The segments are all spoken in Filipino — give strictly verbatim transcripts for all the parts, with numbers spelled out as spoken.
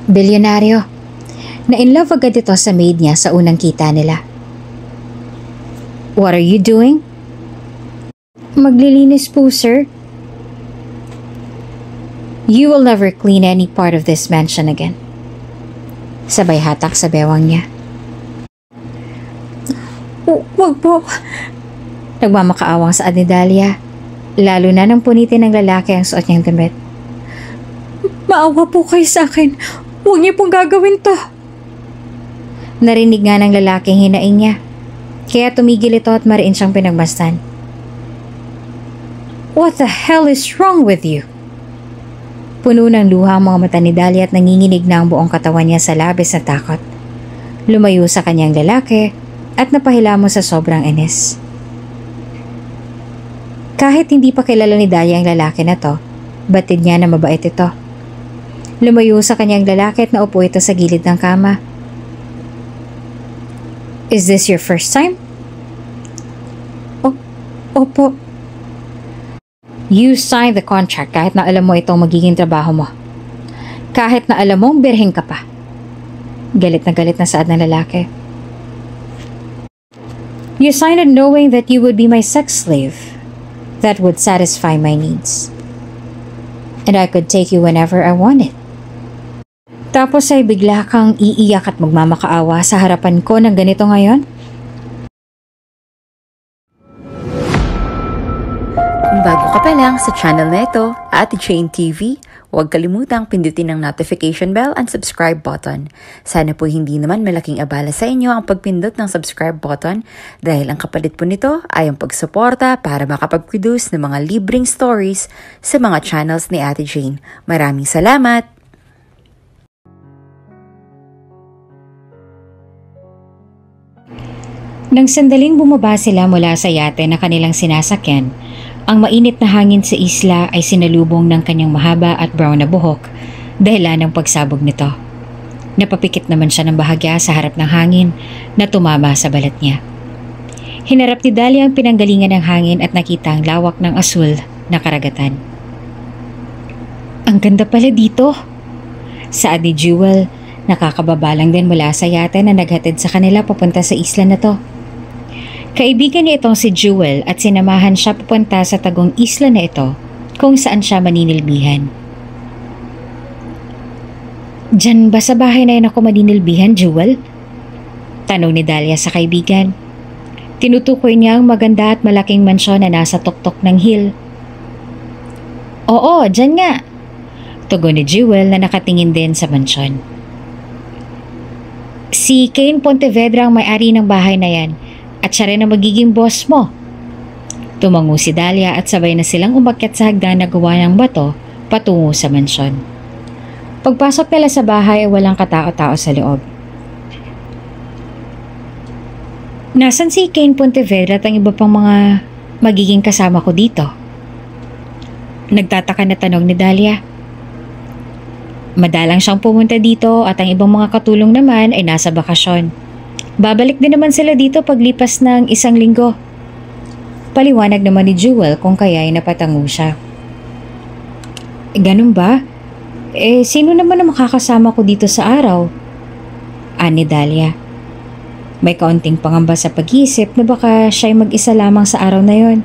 Bilyonaryo. Na-inlove agad ito sa maid niya sa unang kita nila. What are you doing? Maglilinis po, sir. You will never clean any part of this mansion again. Sabay hatak sa bewang niya. Wag po. Nagmamakaawang sa ni Dahlia, lalo na nang punitin ng lalaki ang suot niyang damit. Maawa po kayo sa akin. Huwag niyo pong gagawin to. Narinig nga ng lalaking hinaing niya, kaya tumigil ito at mariin siyang pinagmasdan. What the hell is wrong with you? Puno ng luha ang mga mata ni Dahlia at nanginginig na ang buong katawan niya sa labis na takot. Lumayo sa kanyang lalaki at napahilamos sa sobrang inis. Kahit hindi pa kilala ni Dahlia ang lalaki na to, batid niya na mabait ito. Lumayo sa kanyang lalaki at naupo ito sa gilid ng kama. Is this your first time? O- Opo. You signed the contract kahit na alam mo itong magiging trabaho mo. Kahit na alam mong birheng ka pa. Galit na galit na saad ng lalaki. You signed it knowing that you would be my sex slave. That would satisfy my needs. And I could take you whenever I wanted. Tapos ay bigla kang iiyak at magmamakaawa sa harapan ko ng ganito ngayon? Kung bago ka pa lang sa channel na ito, Ate Jane T V, huwag kalimutang pindutin ang notification bell and subscribe button. Sana po hindi naman malaking abala sa inyo ang pagpindot ng subscribe button dahil ang kapalit po nito ay ang pagsuporta para makapag-produce ng mga libreng stories sa mga channels ni Ate Jane. Maraming salamat! Nang sandaling bumaba sila mula sa yate na kanilang sinasakyan, ang mainit na hangin sa isla ay sinalubong ng kanyang mahaba at brown na buhok dahilan ng pagsabog nito. Napapikit naman siya ng bahagya sa harap ng hangin na tumama sa balat niya. Hinarap ni Dahlia ang pinanggalingan ng hangin at nakita ang lawak ng asul na karagatan. Ang ganda pala dito! Saad ni Jewel, nakakababa lang din mula sa yate na naghatid sa kanila papunta sa isla na to. Kaibigan niya itong si Jewel at sinamahan siya papunta sa tagong isla na ito kung saan siya maninilbihan. Diyan ba sa bahay na yun ako maninilbihan, Jewel? Tanong ni Dahlia sa kaibigan. Tinutukoy niya ang maganda at malaking mansyon na nasa tuktok ng hill. Oo, diyan nga. Tugon ni Jewel na nakatingin din sa mansyon. Si Kane Pontevedra ang may-ari ng bahay na yan. At siya rin ang magiging boss mo. Tumango si Dahlia at sabay na silang umakyat sa hagdan na gawa ng bato patungo sa mansyon. Pagpasok nila sa bahay ay walang katao-tao sa loob. Nasaan si Kane Pontevedra at ang iba pang mga magiging kasama ko dito? Nagtataka na tanong ni Dahlia. Madalang siyang pumunta dito at ang ibang mga katulong naman ay nasa bakasyon. Babalik din naman sila dito paglipas ng isang linggo. Paliwanag naman ni Jewel kung kaya ay napatango siya. E, ganun ba? Eh, sino naman ang makakasama ko dito sa araw? Ani Dahlia. May kaunting pangamba sa pag-iisip na baka siya'y mag-isa lamang sa araw na yon.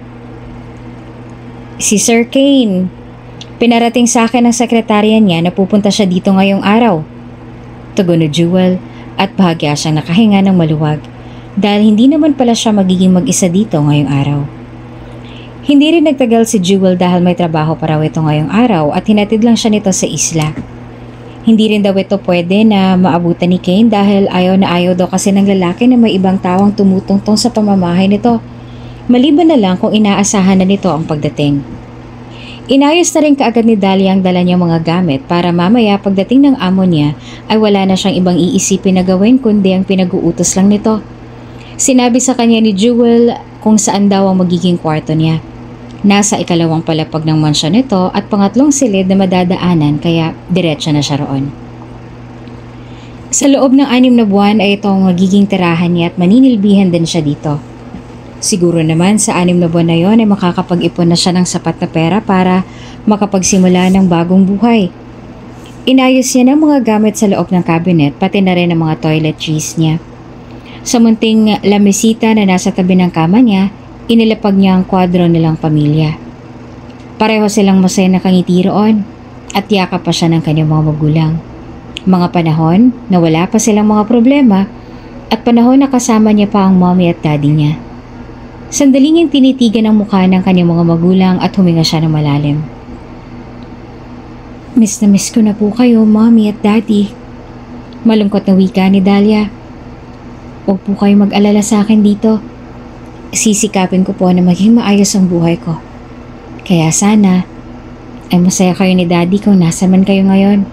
Si Sir Kane. Pinarating sa akin ng sekretarya niya na pupunta siya dito ngayong araw. Tugon ni Jewel. At bahagya siyang nakahinga ng maluwag dahil hindi naman pala siya magiging mag-isa dito ngayong araw. Hindi rin nagtagal si Jewel dahil may trabaho pa raw ito ngayong araw at hinatid lang siya nito sa isla. Hindi rin daw ito pwede na maabutan ni Kane dahil ayaw na ayaw daw kasi ng lalaki na may ibang tawang tumutungtong sa pamamahay nito. Maliban na lang kung inaasahan na nito ang pagdating. Inayos na rin kaagad ni Dahlia ang dala niyang mga gamit para mamaya pagdating ng amo niya ay wala na siyang ibang iisipin na gawin kundi ang pinag-uutos lang nito. Sinabi sa kanya ni Jewel kung saan daw ang magiging kwarto niya. Nasa ikalawang palapag ng mansyon nito at pangatlong silid na madadaanan kaya diretso na siya roon. Sa loob ng anim na buwan ay itong magiging tirahan niya at maninilbihan din siya dito. Siguro naman sa anim na buwan na yon ay makakapag-ipon na siya ng sapat na pera para makapagsimula ng bagong buhay. Inayos niya ng mga gamit sa loob ng cabinet pati na rin ang mga toiletries niya. Sa munting lamisita na nasa tabi ng kama niya, inilapag niya ang kwadro nilang pamilya. Pareho silang masaya na kangiti roon at yakap pa siya ng kanyang mga magulang. Mga panahon na wala pa silang mga problema at panahon na kasama niya pa ang mommy at daddy niya. Sandaling niyang tinitigan ang mukha ng kanyang mga magulang at huminga siya ng malalim. Miss na miss ko na po kayo, mommy at daddy. Malungkot na wika ni Dahlia. Huwag po kayo mag-alala sa akin dito. Sisikapin ko po na maging maayos ang buhay ko. Kaya sana ay masaya kayo ni daddy kung nasa man kayo ngayon.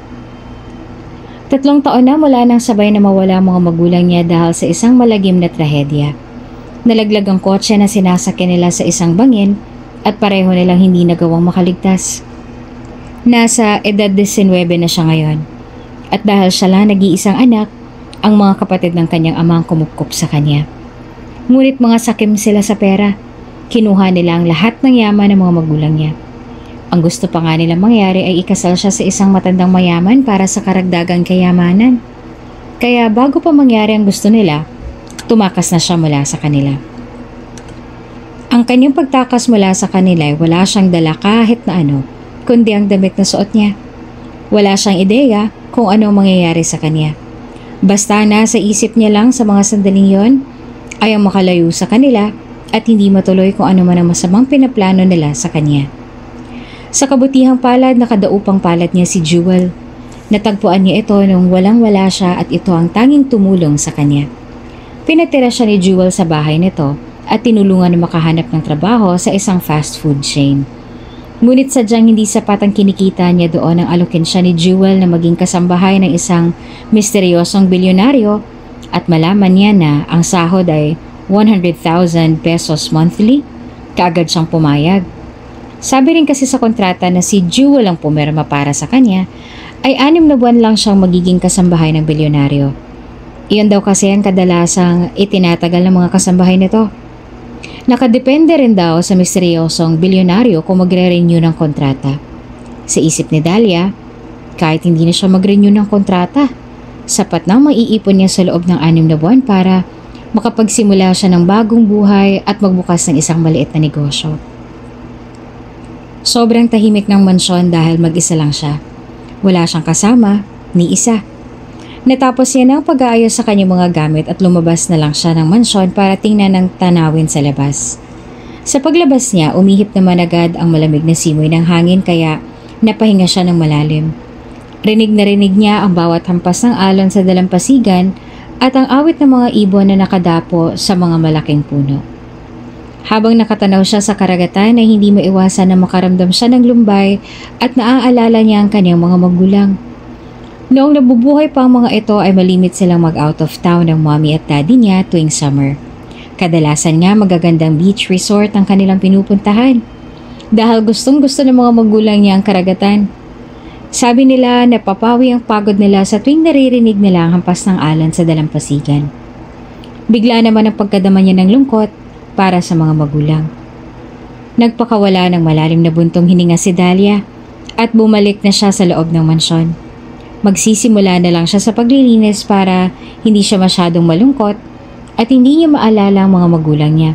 Tatlong taon na mula nang sabay na mawala ang mga magulang niya dahil sa isang malagim na trahedya. Nalaglag ang kotse na sinasakyan nila sa isang bangin at pareho nilang hindi nagawang makaligtas. Nasa edad nineteen na siya ngayon at dahil siya lang nag-iisang anak, ang mga kapatid ng kanyang ama ang kumupkup sa kanya. Ngunit mga sakim sila sa pera, kinuha nila ang lahat ng yaman ng mga magulang niya. Ang gusto pa nga nilang mangyari ay ikasal siya sa isang matandang mayaman para sa karagdagang kayamanan. Kaya bago pa mangyari ang gusto nila, tumakas na siya mula sa kanila. Ang kanyang pagtakas mula sa kanila ay wala siyang dala kahit na ano, kundi ang damit na suot niya. Wala siyang ideya kung ano ang mangyayari sa kanya. Basta nasa isip niya lang sa mga sandaling yon ay ang makalayo sa kanila at hindi matuloy kung ano man ang masamang pinaplano nila sa kanya. Sa kabutihang palad, nakadaupang palad niya si Jewel. Natagpuan niya ito nung walang-wala siya at ito ang tanging tumulong sa kanya. Pinatira siya ni Jewel sa bahay nito at tinulungan na makahanap ng trabaho sa isang fast food chain. Ngunit sadyang hindi sapat ang kinikita niya doon nang alukin siya ni Jewel na maging kasambahay ng isang misteryosong bilyonaryo at malaman niya na ang sahod ay one hundred thousand pesos monthly. Kaagad siyang pumayag. Sabi rin kasi sa kontrata na si Jewel ang pumirma para sa kanya, ay anim na buwan lang siyang magiging kasambahay ng bilyonaryo. Iyon daw kasi ang kadalasang itinatagal ng mga kasambahay nito. Nakadepende rin daw sa misteryosong bilyonaryo kung magre-renew ng kontrata. Sa isip ni Dahlia, kahit hindi na siya mag-renew ng kontrata, sapat nang maiipon niya sa loob ng anim na buwan para makapagsimula siya ng bagong buhay at magbukas ng isang maliit na negosyo. Sobrang tahimik ng mansyon dahil mag-isa lang siya. Wala siyang kasama, ni isa. Natapos niya ng pag-aayos sa kanyang mga gamit at lumabas na lang siya ng mansyon para tingnan ng tanawin sa labas. Sa paglabas niya, umihip naman agad ang malamig na simoy ng hangin kaya napahinga siya ng malalim. Rinig na rinig niya ang bawat hampas ng alon sa dalampasigan at ang awit ng mga ibon na nakadapo sa mga malaking puno. Habang nakatanaw siya sa karagatan ay hindi maiwasan na makaramdam siya ng lumbay at naaalala niya ang kanyang mga magulang. Noong nabubuhay pa ang mga ito ay malimit silang mag-out of town ng mommy at daddy niya tuwing summer. Kadalasan nga magagandang beach resort ang kanilang pinupuntahan dahil gustong gusto ng mga magulang niya ang karagatan. Sabi nila na papawi ang pagod nila sa tuwing naririnig nila ang hampas ng alon sa dalampasigan. Bigla naman ang pagkadama niya ng lungkot para sa mga magulang. Nagpakawala ng malalim na buntong hininga si Dahlia at bumalik na siya sa loob ng mansyon. Magsisimula na lang siya sa paglilinis para hindi siya masyadong malungkot at hindi niya maalala ang mga magulang niya.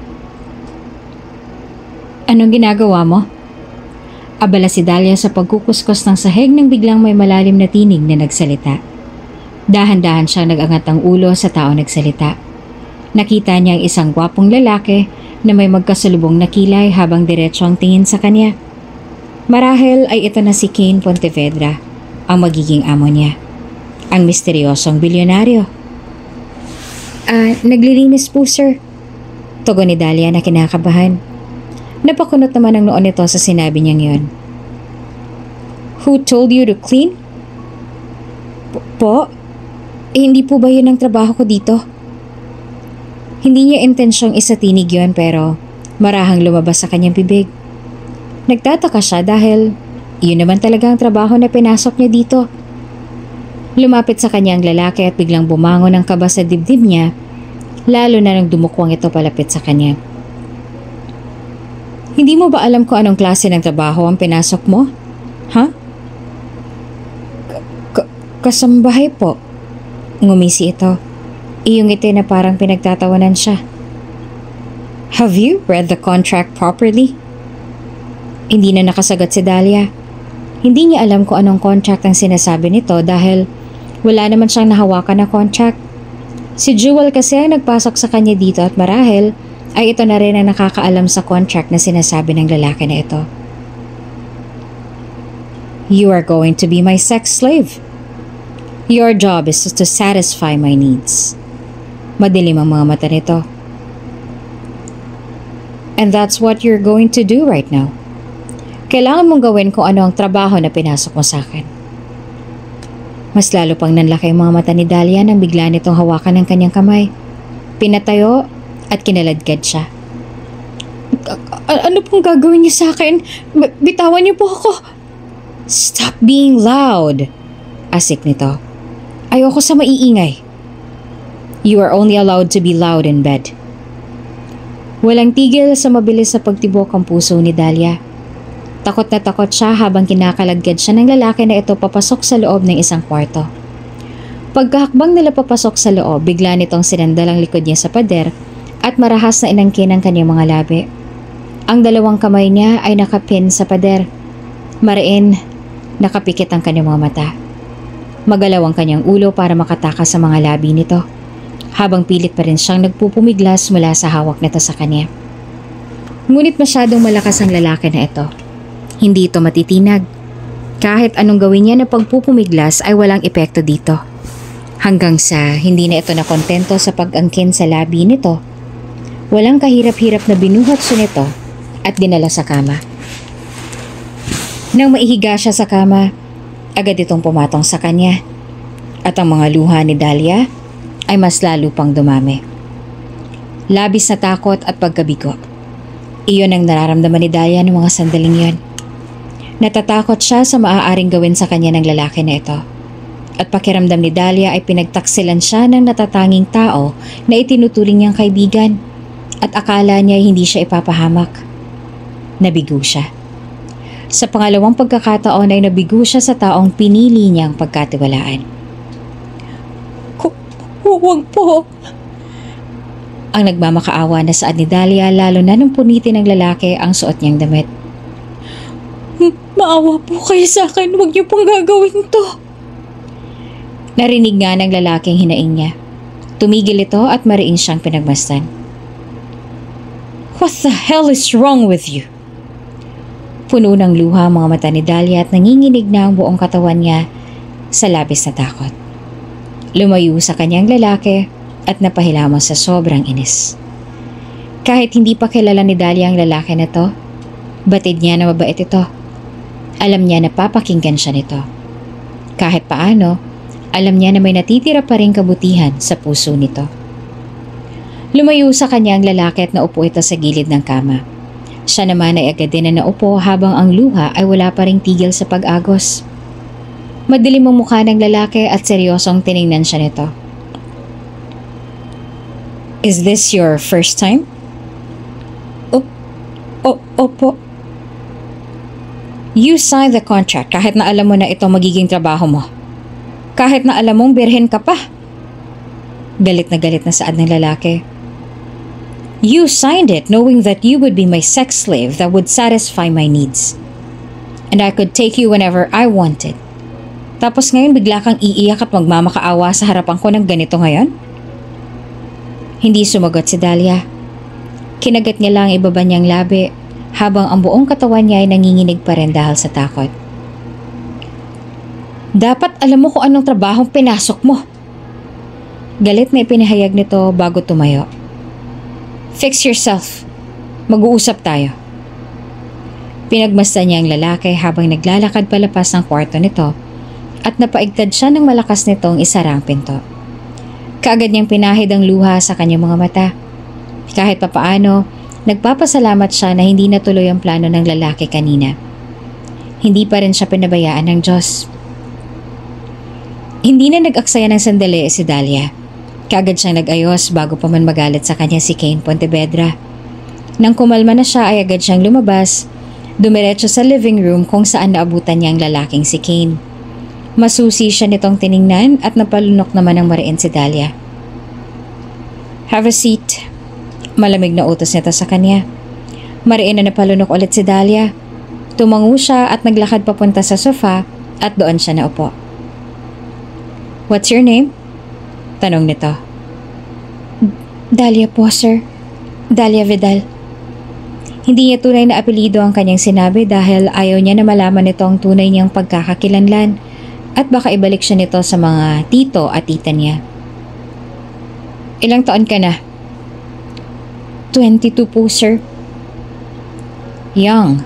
Anong ginagawa mo? Abala si Dahlia sa pagkukuskos ng sahig nang biglang may malalim na tinig na nagsalita. Dahan-dahan siyang nag-angat ang ulo sa tao nagsalita. Nakita niya ang isang gwapong lalaki na may magkasalubong na kilay habang diretso ang tingin sa kanya. Marahil ay ito na si Kane Pontevedra, ang magiging amo niya. Ang misteryosong bilyonaryo. Ah, naglilinis po sir. Tugon ni Dahlia na kinakabahan. Napakunot naman ang noon nito sa sinabi niyang yon. Who told you to clean? Po? po? Eh, hindi po ba yun ang trabaho ko dito? Hindi niya intensyong isatinig yon pero marahang lumabas sa kanyang bibig. Nagtataka siya dahil yun naman talaga ang trabaho na pinasok niya dito. Lumapit sa kanya ang lalaki at biglang bumangon ang kaba sa dibdib niya, lalo na nang dumukwang ito palapit sa kanya. Hindi mo ba alam kung anong klase ng trabaho ang pinasok mo? Ha? Huh? Kasambahay po. Ngumisi ito. Iyong ngiti na parang pinagtatawanan siya. Have you read the contract properly? Hindi na nakasagot si Dahlia. Hindi niya alam kung anong contract ang sinasabi nito dahil wala naman siyang nahawakan na contract. Si Jewel kasi ang nagpasok sa kanya dito at marahil ay ito na rin ang nakakaalam sa contract na sinasabi ng lalaki na ito. You are going to be my sex slave. Your job is to satisfy my needs. Madilim ang mga mata nito. And that's what you're going to do right now. Kailangan mong gawin kung ano ang trabaho na pinasok mo sa akin. Mas lalo pang nanlaki ang mga mata ni Dahlia nang bigla nitong hawakan ng kanyang kamay. Pinatayo at kinaladkad siya. A- ano pong gagawin niyo sa akin? B- bitawan niyo po ako. Stop being loud. Asik nito. Ayoko sa maiingay. You are only allowed to be loud in bed. Walang tigil sa mabilis sa pagtibok ang puso ni Dahlia. Takot na takot siya habang kinakalagkad siya ng lalaki na ito papasok sa loob ng isang kwarto. Pagkahakbang nila papasok sa loob, bigla nitong sinandal ang likod niya sa pader at marahas na inangkin ang kanyang mga labi. Ang dalawang kamay niya ay nakapin sa pader. Mariin, nakapikit ang kanyang mga mata. Magalaw ang kanyang ulo para makatakas sa mga labi nito, habang pilit pa rin siyang nagpupumiglas mula sa hawak nito sa kanya. Ngunit masyadong malakas ang lalaki na ito. Hindi ito matitinag. Kahit anong gawin niya na pagpupumiglas ay walang epekto dito. Hanggang sa hindi na ito nakontento sa pag-angkin sa labi nito, walang kahirap-hirap na binuhat siya nito at dinala sa kama. Nang maihiga siya sa kama, agad itong pumatong sa kanya at ang mga luha ni Dahlia ay mas lalo pang dumami. Labis na takot at pagkabigo. Iyon ang nararamdaman ni Dahlia ng mga sandaling yon. Natatakot siya sa maaaring gawin sa kanya ng lalaki na ito. At pakiramdam ni Dahlia ay pinagtaksilan siya ng natatanging tao na itinuturing niyang kaibigan at akala niya ay hindi siya ipapahamak. Nabigo siya. Sa pangalawang pagkakataon ay nabigo siya sa taong pinili niyang pagkatiwalaan. Huwag po. Ang nagmamakaawa na saad ni Dahlia lalo na nung punitin ng lalaki ang suot niyang damit. Maawa po kayo sa akin, huwag niyo pong gagawin to. Narinig nga ng lalaking hinaing niya. Tumigil ito at mariin siyang pinagmasdan. What the hell is wrong with you? Puno ng luha ang mga mata ni Dahlia at nanginginig na ang buong katawan niya sa labis na takot. Lumayo sa kanyang lalaki at napahilamos sa sobrang inis. Kahit hindi pa kilala ni Dahlia ang lalaki na to, batid niya na mabait ito. Alam niya na papakinggan siya nito. Kahit paano, alam niya na may natitira pa rin kabutihan sa puso nito. Lumayo sa kanya ang lalaki at naupo ito sa gilid ng kama. Siya naman ay agad din na naupo habang ang luha ay wala pa ring tigil sa pag-agos. Madilim ang mukha ng lalaki at seryosong tiningnan siya nito. Is this your first time? O, o, opo. You signed the contract kahit na alam mo na ito magiging trabaho mo. Kahit na alam mong birhen ka pa. Galit na galit na saad ng lalaki. You signed it knowing that you would be my sex slave that would satisfy my needs. And I could take you whenever I wanted. Tapos ngayon bigla kang iiyak at magmamakaawa sa harapan ko ng ganito ngayon? Hindi sumagot si Dahlia. Kinagat niya lang ibaba niyang labi habang ang buong katawan niya ay nanginginig pa rin dahil sa takot. Dapat alam mo kung anong trabahong pinasok mo. Galit na ipinahayag nito bago tumayo. Fix yourself. Mag-uusap tayo. Pinagmasdan niya ang lalaki habang naglalakad palapas ng kwarto nito at napaigtad siya ng malakas nitong isara ang pinto. Kaagad niyang pinahid ang luha sa kanyang mga mata. Kahit papaano, nagpapasalamat siya na hindi natuloy ang plano ng lalaki kanina. Hindi pa rin siya pinabayaan ng Diyos. Hindi na nag-aksaya ng sandali si Dahlia. Kaagad siyang nag-ayos bago pa man magalit sa kanya si Kane Pontevedra. Nang kumalma na siya ay agad siyang lumabas, dumiretso sa living room kung saan naabutan niya ang lalaking si Kane. Masusi siya nitong tiningnan at napalunok naman ng mariin si Dahlia. Have a seat. Malamig na utos nito sa kanya. Mariin na napalunok ulit si Dahlia. Tumango siya at naglakad papunta sa sofa at doon siya naupo. What's your name? Tanong nito. Dahlia po, sir. Dahlia Vidal. Hindi niya tunay na apelido ang kanyang sinabi dahil ayaw niya na malaman nito ang tunay niyang pagkakakilanlan at baka ibalik siya nito sa mga tito at tita niya. Ilang taon ka na? twenty-two po, sir. Young.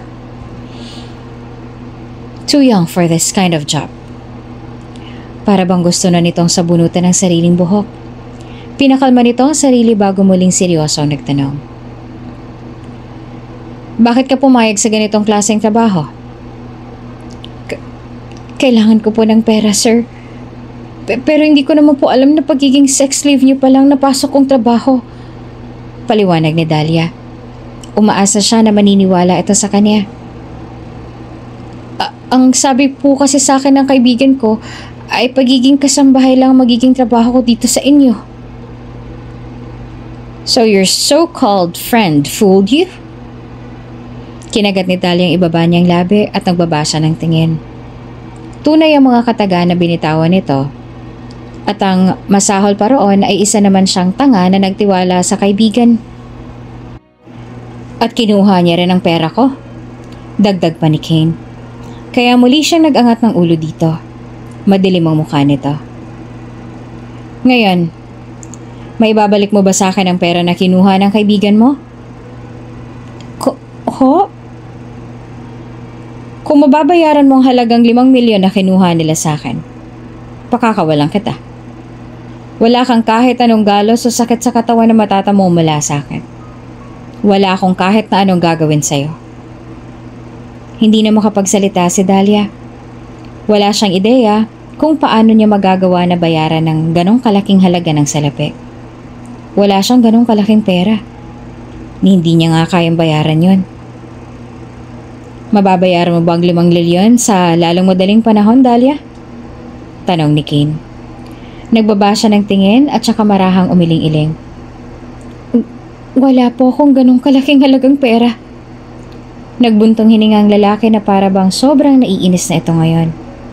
Too young for this kind of job. Para bang gusto na nitong sabunutan ng sariling buhok. Pinakalma nito ang sarili bago muling seryoso ang nagtanong. Bakit ka pumayag sa ganitong klaseng trabaho? K- Kailangan ko po ng pera, sir. P- pero hindi ko naman po alam na pagiging sex slave niyo pa lang napasok kong trabaho. Paliwanag ni Dahlia. Umaasa siya na maniniwala ito sa kanya. A- ang sabi po kasi sa akin ng kaibigan ko ay pagiging kasambahay lang magiging trabaho ko dito sa inyo. So your so-called friend fooled you? Kinagat ni Dahlia ang ibaba niyang labi at nagbabasa ng tingin. Tunay ang mga kataga na binitawan nito. At ang masahol pa roon ay isa naman siyang tanga na nagtiwala sa kaibigan. At kinuha niya rin ang pera ko. Dagdag pa ni Kane. Kaya muli siyang nag-angat ng ulo dito. Madilim ang mukha nito. Ngayon, may babalik mo ba sa akin ang pera na kinuha ng kaibigan mo? Ko, ho? Kung mababayaran mo ang halagang limang milyon na kinuha nila sa akin, pakakawalan kita. Wala kang kahit anong galos o sakit sa katawan na matatamo mula sa akin. Wala akong kahit na anong gagawin sa'yo. Hindi na makapagsalita si Dahlia. Wala siyang ideya kung paano niya magagawa na bayaran ng ganong kalaking halaga ng salapi. Wala siyang ganong kalaking pera. Hindi niya nga kayang bayaran yon. Mababayaran mo ba ang limang milyon sa lalong madaling panahon, Dahlia? Tanong ni Kane. Nagbaba siya ng tingin at saka marahang umiling-iling. Wala po akong ganong kalaking halagang pera. Nagbuntong hininga ang lalaki na para bang sobrang naiinis na ito ngayon.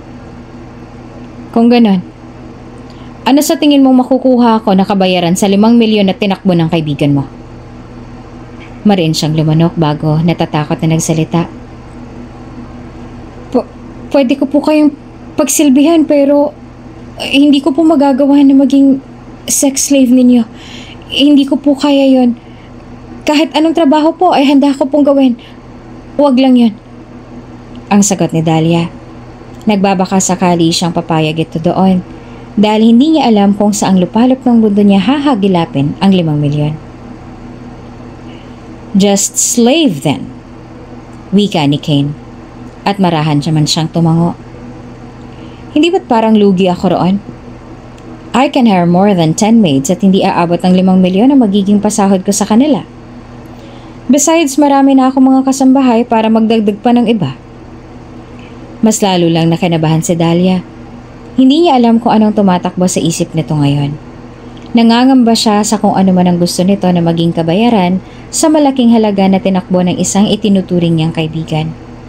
Kung ganon, ano sa tingin mong makukuha ako na kabayaran sa limang milyon na tinakbo ng kaibigan mo? Mariin siyang lumanok bago natatakot na nagsalita. P- pwede ko po kayong pagsilbihan pero uh, hindi ko po magagawa na maging sex slave ninyo. Hindi ko po kaya yon. Kahit anong trabaho po ay handa ko pong gawin. Huwag lang yon. Ang sagot ni Dahlia. Nagbabaka sakali siyang papayag ito doon dahil hindi niya alam kung saang lupalop ng mundo niya hahagilapin ang limang milyon. Just slave then, wika ni Kane, at marahan siya man siyang tumango. Hindi ba't parang lugi ako roon? I can hire more than ten maids at hindi aabot ng limang milyon na magiging pasahod ko sa kanila. Besides, marami na ako mga kasambahay para magdagdag pa ng iba. Mas lalo lang nakinabahan si Dahlia. Hindi niya alam kung anong tumatakbo sa isip nito ngayon. Nangangamba siya sa kung ano man ang gusto nito na maging kabayaran sa malaking halaga na tinakbo ng isang itinuturing niyang kaibigan.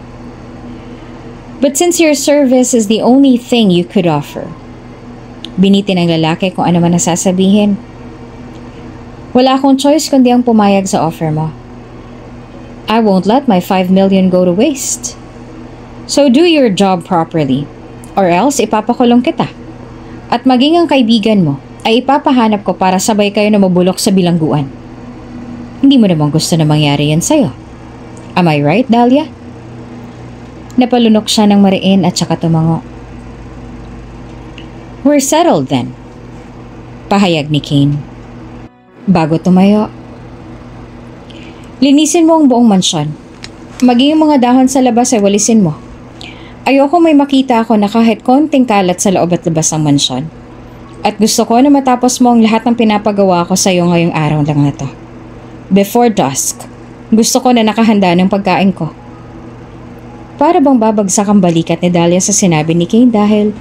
But since your service is the only thing you could offer, biniti ng lalaki kung ano man ang sasabihin. Wala akong choice kundi ang pumayag sa offer mo. I won't let my five million go to waste. So do your job properly, or else ipapakulong kita. At maging ang kaibigan mo ay ipapahanap ko para sabay kayo na mabulok sa bilangguan. Hindi mo namang gusto na mangyari yan sa'yo. Am I right, Dahlia? Napalunok siya ng mariin at saka tumango. We're settled then, pahayag ni Kane. Bago tumayo, linisin mo ang buong mansyon. Maging yung mga dahon sa labas ay walisin mo. Ayoko may makita ako na kahit konting kalat sa loob at labas ng mansyon. At gusto ko na matapos mo ang lahat ng pinapagawa ko sa iyo ngayong araw lang na to. Before dusk, gusto ko na nakahanda ng pagkain ko. Para bang babagsak ang balikat ni Dahlia sa sinabi ni Kane dahil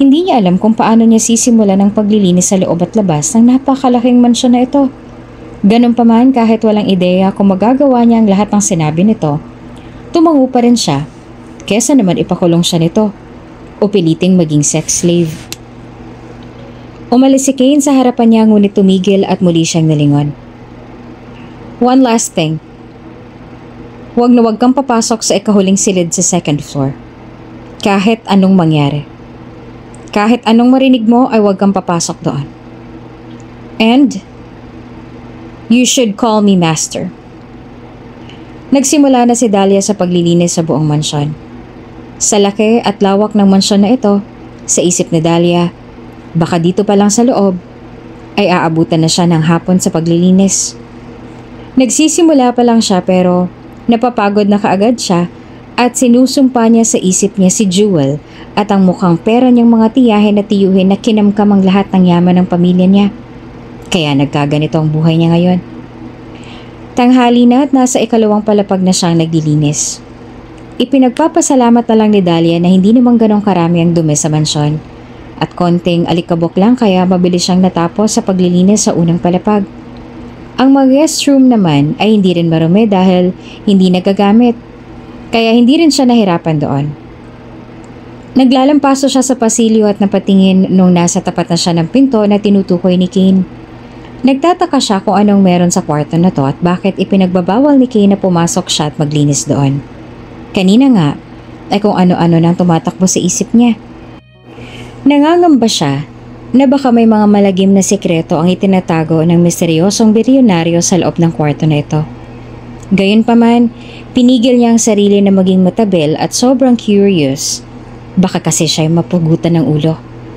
Hindi niya alam kung paano niya sisimula ng paglilinis sa loob at labas ng napakalaking mansyon na ito. Ganun pa man, kahit walang ideya kung magagawa niya ang lahat ng sinabi nito, tumango pa rin siya, kesa naman ipakulong siya nito o piliting maging sex slave. Umalis si Kane sa harapan niya ngunit tumigil at muli siyang nalingon. One last thing. Huwag na huwag kang papasok sa ikahuling silid sa second floor. Kahit anong mangyari. Kahit anong marinig mo ay huwag kang papasok doon. And you should call me master. Nagsimula na si Dahlia sa paglilinis sa buong mansyon. Sa laki at lawak ng mansyon na ito, sa isip ni Dahlia, baka dito pa lang sa loob, ay aabutan na siya ng hapon sa paglilinis. Nagsisimula pa lang siya pero napapagod na kaagad siya at sinusumpa niya sa isip niya si Jewel at ang mukhang pera niyang mga tiyahin at tiyuhin na kinamkam ang lahat ng yaman ng pamilya niya. Kaya nagkaganito ang buhay niya ngayon. Tanghali na at nasa ikalawang palapag na siyang naglilinis. Ipinagpapasalamat na lang ni Dahlia na hindi naman ganong karami ang dumi sa mansyon at konting alikabok lang kaya mabilis siyang natapos sa paglilinis sa unang palapag. Ang mga guest room naman ay hindi rin marumi dahil hindi nagagamit, kaya hindi rin siya nahirapan doon. Naglalampaso siya sa pasilyo at napatingin nung nasa tapat na siya ng pinto na tinutukoy ni Kane. Nagtataka siya kung anong meron sa kwarto na to at bakit ipinagbabawal ni Kane na pumasok siya at maglinis doon. Kanina nga ay kung ano-ano nang tumatakbo sa isip niya. Nangangamba siya na baka may mga malagim na sekreto ang itinatago ng misteryosong bilyonaryo sa loob ng kwarto na ito. Gayunpaman, pinigil niya ang sarili na maging matabil at sobrang curious. Baka kasi siya ay mapugutan ng ulo.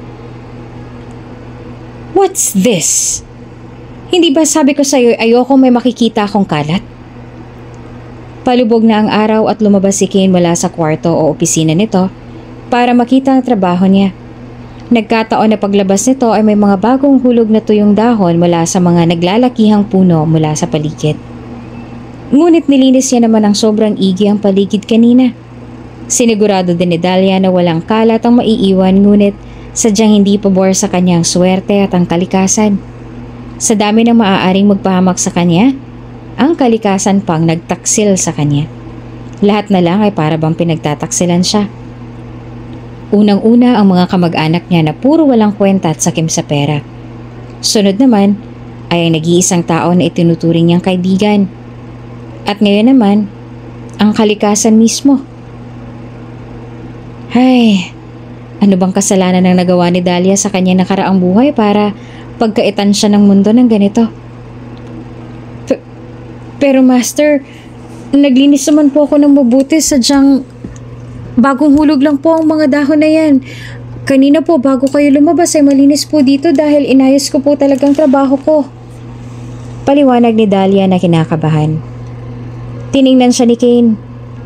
What's this? Hindi ba sabi ko sa'yo ayoko may makikita akong kalat? Palubog na ang araw at lumabas si Kane mula sa kwarto o opisina nito para makita ang trabaho niya. Nagkataon na paglabas nito ay may mga bagong hulog na tuyong dahon mula sa mga naglalakihang puno mula sa paligid. Ngunit nilinis niya naman ang sobrang igi ang paligid kanina. Sinigurado din ni Dahlia na walang kalat ang maiiwan ngunit sadyang hindi pabor sa kanyang swerte at ang kalikasan. Sa dami ng maaaring magpahamak sa kanya, ang kalikasan pang nagtaksil sa kanya. Lahat na lang ay para bang pinagtataksilan siya. Unang-una ang mga kamag-anak niya na puro walang kwenta at sakim sa pera. Sunod naman ay ang nag-iisang tao na itinuturing niyang kaibigan. At ngayon naman, ang kalikasan mismo. Ay, ano bang kasalanan ang nagawa ni Dahlia sa kanya nakaraang buhay para pagkaitan siya ng mundo ng ganito? P- pero master, naglinis naman po ako ng mabuti, sadyang bagong hulog lang po ang mga dahon na yan. Kanina po bago kayo lumabas ay malinis po dito dahil inayos ko po talagang trabaho ko. Paliwanag ni Dahlia na kinakabahan. Tiningnan siya ni Kane.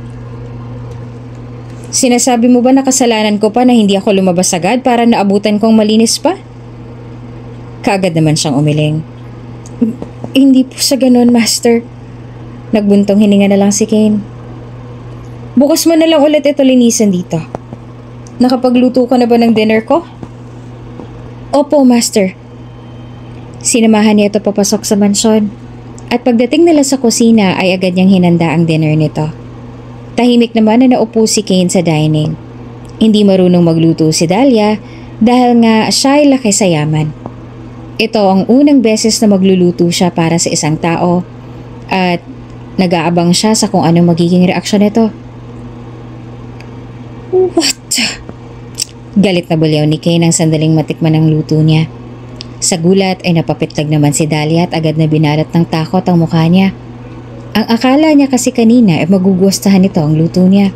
Sinasabi mo ba na kasalanan ko pa na hindi ako lumabas agad para naabutan kong malinis pa? Kaagad naman siyang umiling. Hindi po sa ganon, master. Nagbuntong hininga na lang si Kane. Bukas mo na lang ulit ito linisan dito. Nakapagluto ka na ba ng dinner ko? Opo, master. Sinamahan niya ito papasok sa mansyon. At pagdating nila sa kusina ay agad niyang hinanda ang dinner nito. Tahimik naman na naupo si Kane sa dining. Hindi marunong magluto si Dahlia dahil nga siya ay laki sa yaman. Ito ang unang beses na magluluto siya para sa isang tao at nag-aabang siya sa kung anong magiging reaksyon nito. What? Galit na bulyaw ni Kane ang sandaling matikman ang luto niya. Sa gulat ay napapitlag naman si Dahlia at agad na binalat ng takot ang mukha niya. Ang akala niya kasi kanina ay magugustahan nito ang luto niya.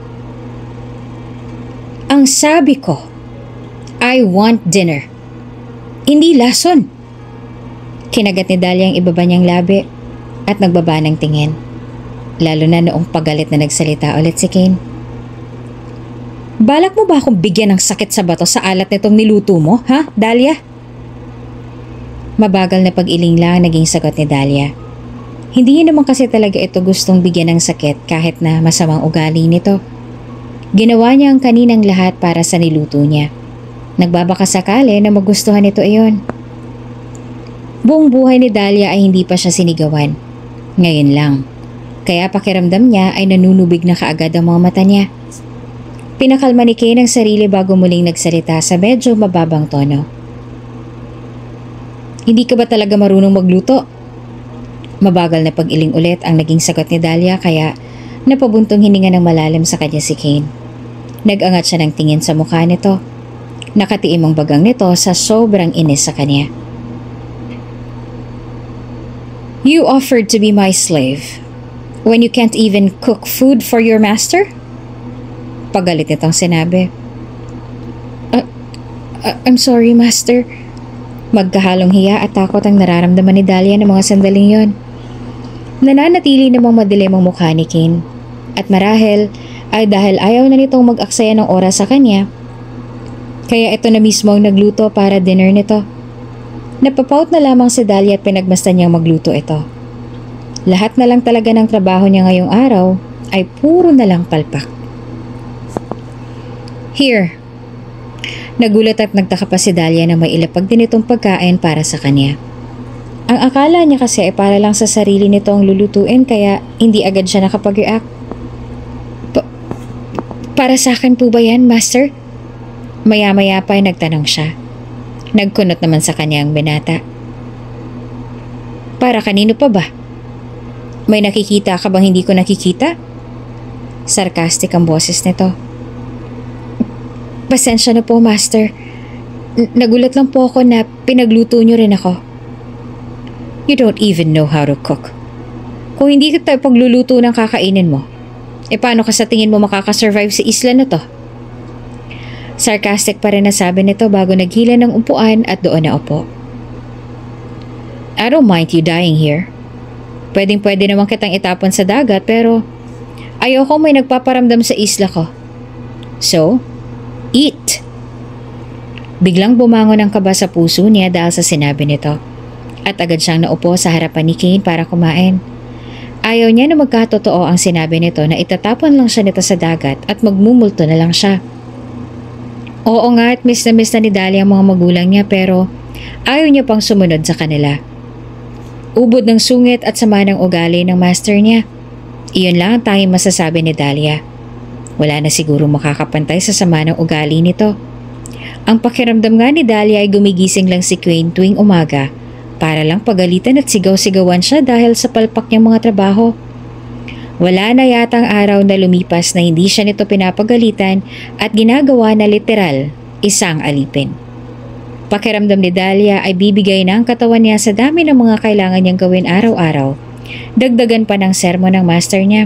Ang sabi ko, I want dinner. Hindi lason. Kinagat ni Dahlia ang ibaba niyang labi at nagbaba ng tingin. Lalo na noong pagalit na nagsalita ulit si Kane. Balak mo ba akong bigyan ng sakit sa bato sa alat nitong niluto mo, ha, Dahlia? Mabagal na pag-iling lang naging sagot ni Dahlia. Hindi niya naman kasi talaga ito gustong bigyan ng sakit kahit na masamang ugali nito. Ginawa niya ang kaninang lahat para sa niluto niya. Nagbabaka sakali na magustuhan nito iyon. Buong buhay ni Dahlia ay hindi pa siya sinigawan. Ngayon lang. Kaya pakiramdam niya ay nanunubig na kaagad ang mga mata niya. Pinakalma ni Kane ang sarili bago muling nagsalita sa medyo mababang tono. Hindi ka ba talaga marunong magluto? Mabagal na pag-iling ulit ang naging sagot ni Dahlia kaya napabuntong hininga ng malalim sa kanya si Kane. Nag-angat siya ng tingin sa mukha nito. Nakatiim ang bagang nito sa sobrang inis sa kanya. You offered to be my slave when you can't even cook food for your master? Pagalit nitong sinabi. Uh, uh, I'm sorry, master. Magkahalong hiya at takot ang nararamdaman ni Dahlia ng mga sandaling yon. Nananatili namang madilim ang mukha ni Kane. At marahil ay dahil ayaw na nitong mag-aksaya ng oras sa kanya, kaya ito na mismo ang nagluto para dinner nito. Napapaut na lamang si Dahlia at pinagmasdan niyang magluto ito. Lahat na lang talaga ng trabaho niya ngayong araw ay puro na lang palpak. Here. Nagulat at nagtaka pa si Dahlia na may ilapag din itong pagkain para sa kanya. Ang akala niya kasi ay para lang sa sarili nito ang lulutuin kaya hindi agad siya nakapag-react. Pa- para sa akin po ba yan, master? Maya-maya pa ay nagtanong siya. Nagkunot naman sa kanya ang binata. Para kanino pa ba? May nakikita ka bang hindi ko nakikita? Sarcastic ang boses nito. Pasensya na po, master. N- nagulat lang po ako na pinagluto niyo rin ako. You don't even know how to cook. Kung hindi ka tayo pagluluto ng kakainin mo, e paano ka sa tingin mo makakasurvive sa isla na to? Sarcastic pa rin nasabi nito bago naghila ng upuan at doon na upo. I don't mind you dying here. Pwedeng pwede naman kitang itapon sa dagat pero ayoko may nagpaparamdam sa isla ko. So, eat. Biglang bumangon ang kaba sa puso niya dahil sa sinabi nito at agad siyang naupo sa harapan ni Kane para kumain. Ayaw niya na magkatotoo ang sinabi nito na itatapon lang siya nito sa dagat at magmumulto na lang siya. Oo nga at miss na miss na ni Dahlia ang mga magulang niya pero ayaw niya pang sumunod sa kanila. Ubod ng sungit at sama ng ugali ng master niya. Iyon lang ang tanging masasabi ni Dahlia. Wala na siguro makakapantay sa sama ng ugali nito. Ang pakiramdam nga ni Dahlia ay gumigising lang si Kane tuwing umaga para lang pagalitan at sigaw-sigawan siya dahil sa palpak niyang mga trabaho. Wala na yatang araw na lumipas na hindi siya nito pinapagalitan at ginagawa na literal isang alipin. Pakiramdam ni Dahlia ay bibigay na ang katawan niya sa dami ng mga kailangan niyang gawin araw-araw. Dagdagan pa ng sermon ng master niya.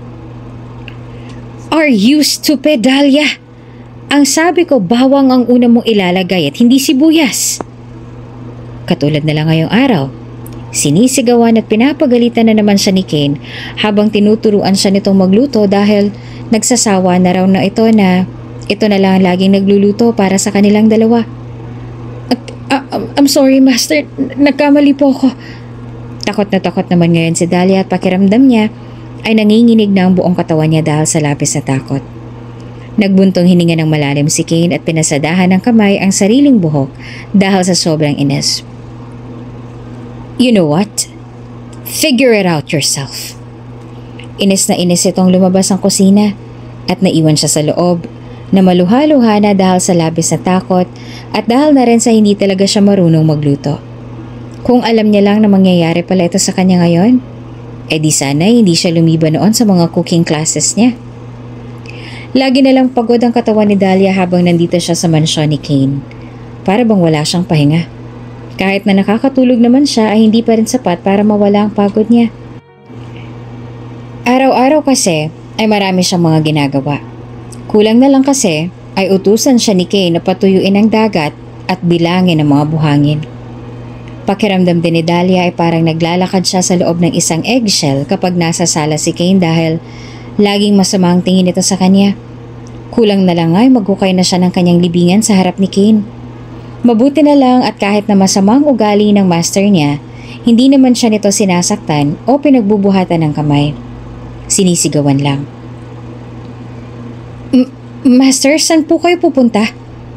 Are you stupid, Dahlia? Ang sabi ko bawang ang una mong ilalagay at hindi sibuyas. Katulad na lang ngayong araw. Sinisigawan at pinapagalitan na naman siya ni Kane habang tinuturuan siya nitong magluto dahil nagsasawa na raw na ito na ito na lang laging nagluluto para sa kanilang dalawa. Uh, uh, I'm sorry, master. Nagkamali po ako. Takot na takot naman ngayon si Dahlia at pakiramdam niya ay nanginginig na ang buong katawan niya dahil sa labis na takot. Nagbuntong hininga ng malalim si Kane at pinasadahan ng kamay ang sariling buhok dahil sa sobrang inis. You know what? Figure it out yourself. Inis na inis itong lumabas ang kusina at naiwan siya sa loob na maluha-luha na dahil sa labis na takot at dahil na rin sa hindi talaga siya marunong magluto. Kung alam niya lang na mangyayari pala ito sa kanya ngayon, eh di sana hindi siya lumiba noon sa mga cooking classes niya. Lagi na lang pagod ang katawan ni Dahlia habang nandito siya sa mansyon ni Kane. Para bang wala siyang pahinga. Kahit na nakakatulog naman siya ay hindi pa rin sapat para mawala ang pagod niya. Araw-araw kasi ay marami siyang mga ginagawa. Kulang na lang kasi ay utusan siya ni Kane na patuyuin ang dagat at bilangin ang mga buhangin. Pakiramdam din ni Dahlia ay parang naglalakad siya sa loob ng isang eggshell kapag nasa sala si Kane dahil laging masama ang tingin ito sa kanya. Kulang na lang ay maghukay na siya ng kanyang libingan sa harap ni Kane. Mabuti na lang at kahit na masamang ugali ng master niya, hindi naman siya nito sinasaktan o pinagbubuhatan ng kamay. Sinisigawan lang. Master, saan po kayo pupunta?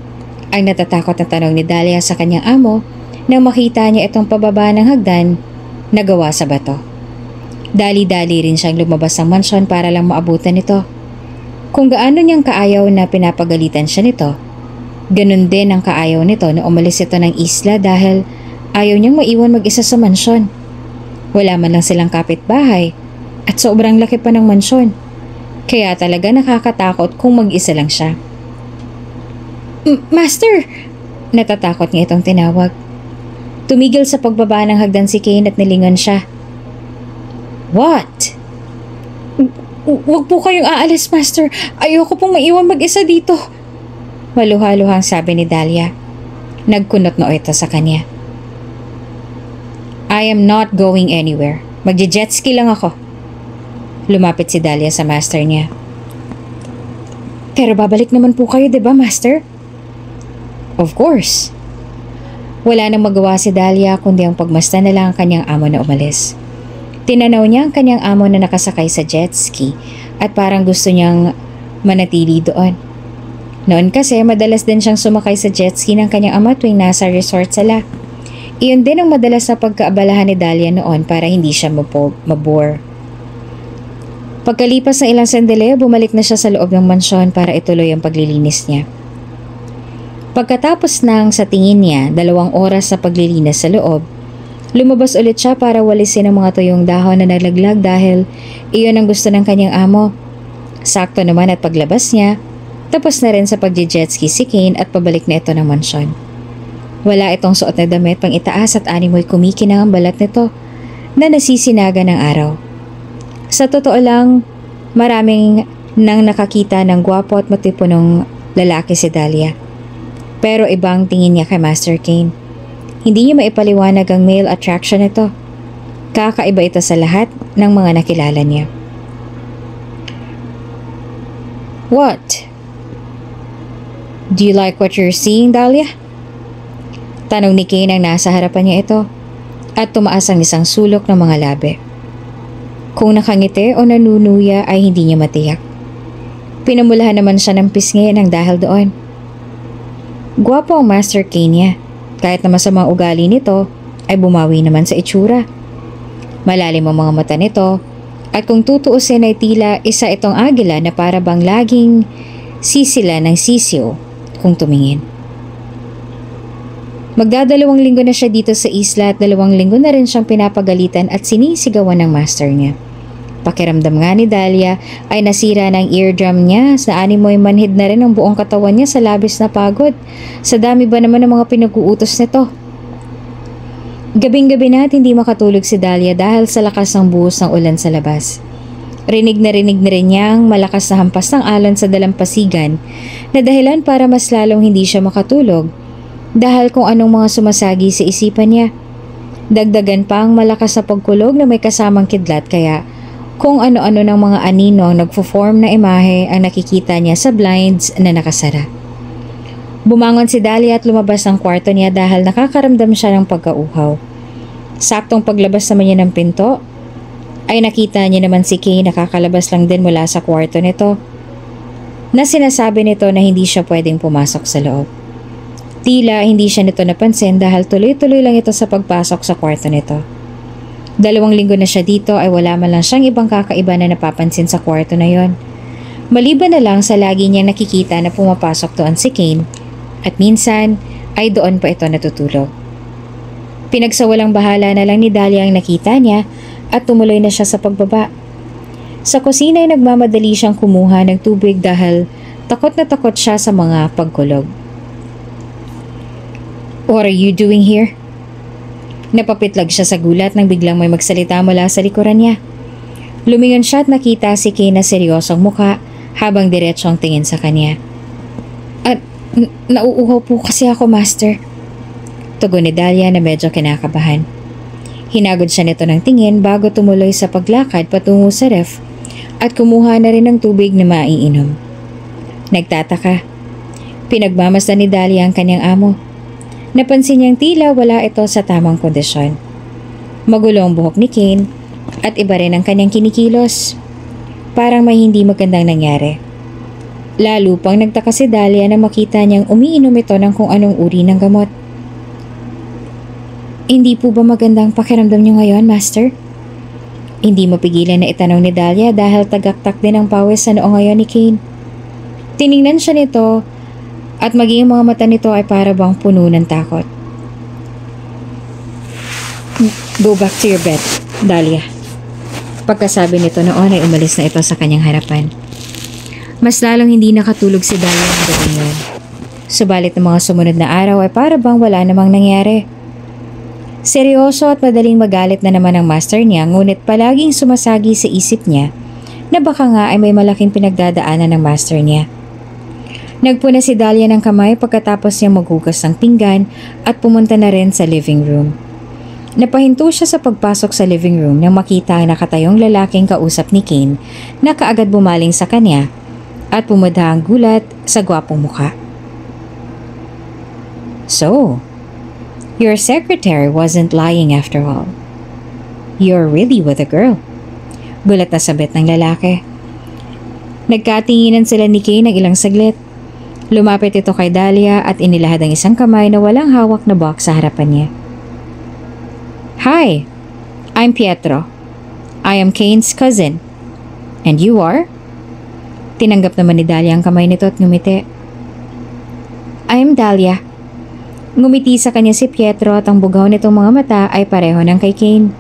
Ang natatakot na tanong ni Dahlia sa kanyang amo nang makita niya itong pababa ng hagdan na gawa sa bato. Dali-dali rin siyang lumabas ng mansyon para lang maabutan ito. Kung gaano niyang kaayaw na pinapagalitan siya nito, ganun din ang kaayaw nito na umalis ito ng isla dahil ayaw niyang maiwan mag-isa sa mansyon. Wala man lang silang kapitbahay at sobrang laki pa ng mansyon. Kaya talaga nakakatakot kung mag-isa lang siya. "Master!" Natatakot niya itong tinawag. Tumigil sa pagbaba ng hagdan si Kane at nilingon siya. "What?" "Huwag po kayong aalis, Master. Ayoko pong maiwan mag-isa dito." Maluha-luhang sabi ni Dahlia. Nagkunot na ito sa kanya. "I am not going anywhere. Magje-jet ski lang ako." Lumapit si Dahlia sa master niya. "Pero babalik naman po kayo, di ba, Master?" "Of course." Wala nang magawa si Dahlia kundi ang pagmasdan na lang ang kanyang amo na umalis. Tinanaw niya ang kanyang amo na nakasakay sa jet ski at parang gusto niyang manatili doon. Noon kasi madalas din siyang sumakay sa jet ski ng kanyang ama tuwing nasa resort sila. Iyon din ang madalas na pagkaabalahan ni Dahlia noon para hindi siya mabore. Pagkalipas ng ilang sandali, bumalik na siya sa loob ng mansyon para ituloy ang paglilinis niya. Pagkatapos ng sa tingin niya dalawang oras sa paglilinis sa loob, lumabas ulit siya para walisin ang mga tuyong dahon na nalaglag dahil iyon ang gusto ng kanyang amo. Sakto naman at paglabas niya, tapos na rin sa pagje-jet ski si Kane at pabalik na ito ng mansyon. Wala itong suot na damit pang itaas at animoy kumikinang ang balat nito na nasisinaga ng araw. Sa totoo lang, maraming nang nakakita ng gwapo at matipunong lalaki si Dahlia. Pero ibang tingin niya kay Master Kane. Hindi niya maipaliwanag ang male attraction nito. Kakaiba ito sa lahat ng mga nakilala niya. "What? Do you like what you're seeing, Dahlia?" Tanong ni Kane ang nasa harapan niya ito at tumaas ang isang sulok ng mga labi. Kung nakangiti o nanunuya ay hindi niya matiyak. Pinamulahan naman siya ng pisngi ng dahil doon. Gwapo ang Master Kane niya. Kahit na masamang ugali nito, ay bumawi naman sa itsura. Malalim ang mga mata nito, at kung tutuusin ay tila isa itong agila na para bang laging sisila ng sisiw kung tumingin. Magdadalawang linggo na siya dito sa isla at dalawang linggo na rin siyang pinapagalitan at sinisigawan ng master niya. Pakiramdam nga ni Dahlia ay nasira ng eardrum niya sa animoy manhid na rin ang buong katawan niya sa labis na pagod. Sa dami ba naman ng mga pinag-uutos nito? Gabing-gabi na at hindi makatulog si Dahlia dahil sa lakas ng buhos ng ulan sa labas. Rinig na rinig na rin niyang malakas na hampas ng alon sa dalampasigan na dahilan para mas lalong hindi siya makatulog dahil kung anong mga sumasagi sa isipan niya. Dagdagan pa ang malakas na pagkulog na may kasamang kidlat kaya kung ano-ano ng mga anino ang nagfo-form na imahe ang nakikita niya sa blinds na nakasara. Bumangon si Dahlia at lumabas ng kwarto niya dahil nakakaramdam siya ng pagkauhaw. Saktong paglabas naman niya ng pinto, ay nakita niya naman si Kay nakakalabas lang din mula sa kwarto nito na sinasabi nito na hindi siya pwedeng pumasok sa loob. Tila hindi siya nito napansin dahil tuloy-tuloy lang ito sa pagpasok sa kwarto nito. Dalawang linggo na siya dito ay wala man lang siyang ibang kakaiba na napapansin sa kwarto na yon. Maliban na lang sa lagi niyang nakikita na pumapasok doon si Kane at minsan ay doon pa ito natutulog. Pinagsawalang bahala na lang ni Dahlia ang nakita niya at tumuloy na siya sa pagbaba. Sa kusina ay nagmamadali siyang kumuha ng tubig dahil takot na takot siya sa mga pagkulog. "What are you doing here?" Napapitlag siya sa gulat nang biglang may magsalita mula sa likuran niya. Lumingon siya at nakita si Kay na seryosong muka habang diretso ang tingin sa kanya. "At n- nauuhaw po kasi ako, Master." Tugon ni Dahlia na medyo kinakabahan. Hinagod siya nito ng tingin bago tumuloy sa paglakad patungo sa ref at kumuha na rin ng tubig na maiinom. Nagtataka. Pinagmamasdan ni Dahlia ang kanyang amo. Napansin niyang tila wala ito sa tamang kondisyon. Magulo ang buhok ni Kane at iba rin ang kanyang kinikilos. Parang may hindi magandang nangyari. Lalo pang nagtaka si Dahlia na makita niyang umiinom ito ng kung anong uri ng gamot. Hindi po ba magandang pakiramdam niyo ngayon, Master? Hindi mapigilan na itanong ni Dahlia dahil tagaktak din ang pawis sa noo ngayon ni Kane. Tiningnan siya nito at maging mga mata nito ay para bang puno ng takot. Go back to your bed, Dahlia. Pagkasabi nito noon ay umalis na ito sa kanyang harapan. Mas lalong hindi nakatulog si Dahlia ng gabi yun. Subalit ng mga sumunod na araw ay para bang wala namang nangyari. Seryoso at madaling magalit na naman ang master niya, ngunit palaging sumasagi sa isip niya na baka nga ay may malaking pinagdadaanan ng master niya. Nagpuna si Dahlia ng kamay pagkatapos niya maghugas ng pinggan at pumunta na rin sa living room. Napahinto siya sa pagpasok sa living room nang makita ang nakatayong lalaking kausap ni Kane na kaagad bumaling sa kanya at pumudha ang gulat sa gwapong mukha. So, your secretary wasn't lying after all. You're really with a girl. Gulat na sabit ng lalaki. Nagkatinginan sila ni Kane ng ilang saglit. Lumapit ito kay Dahlia at inilahad ang isang kamay na walang hawak na box sa harapan niya. Hi, I'm Pietro. I am Kane's cousin. And you are? Tinanggap naman ni Dahlia ang kamay nito at ngumiti. I am Dahlia. Ngumiti sa kanya si Pietro at ang bugaw nitong mga mata ay pareho ng kay Kane.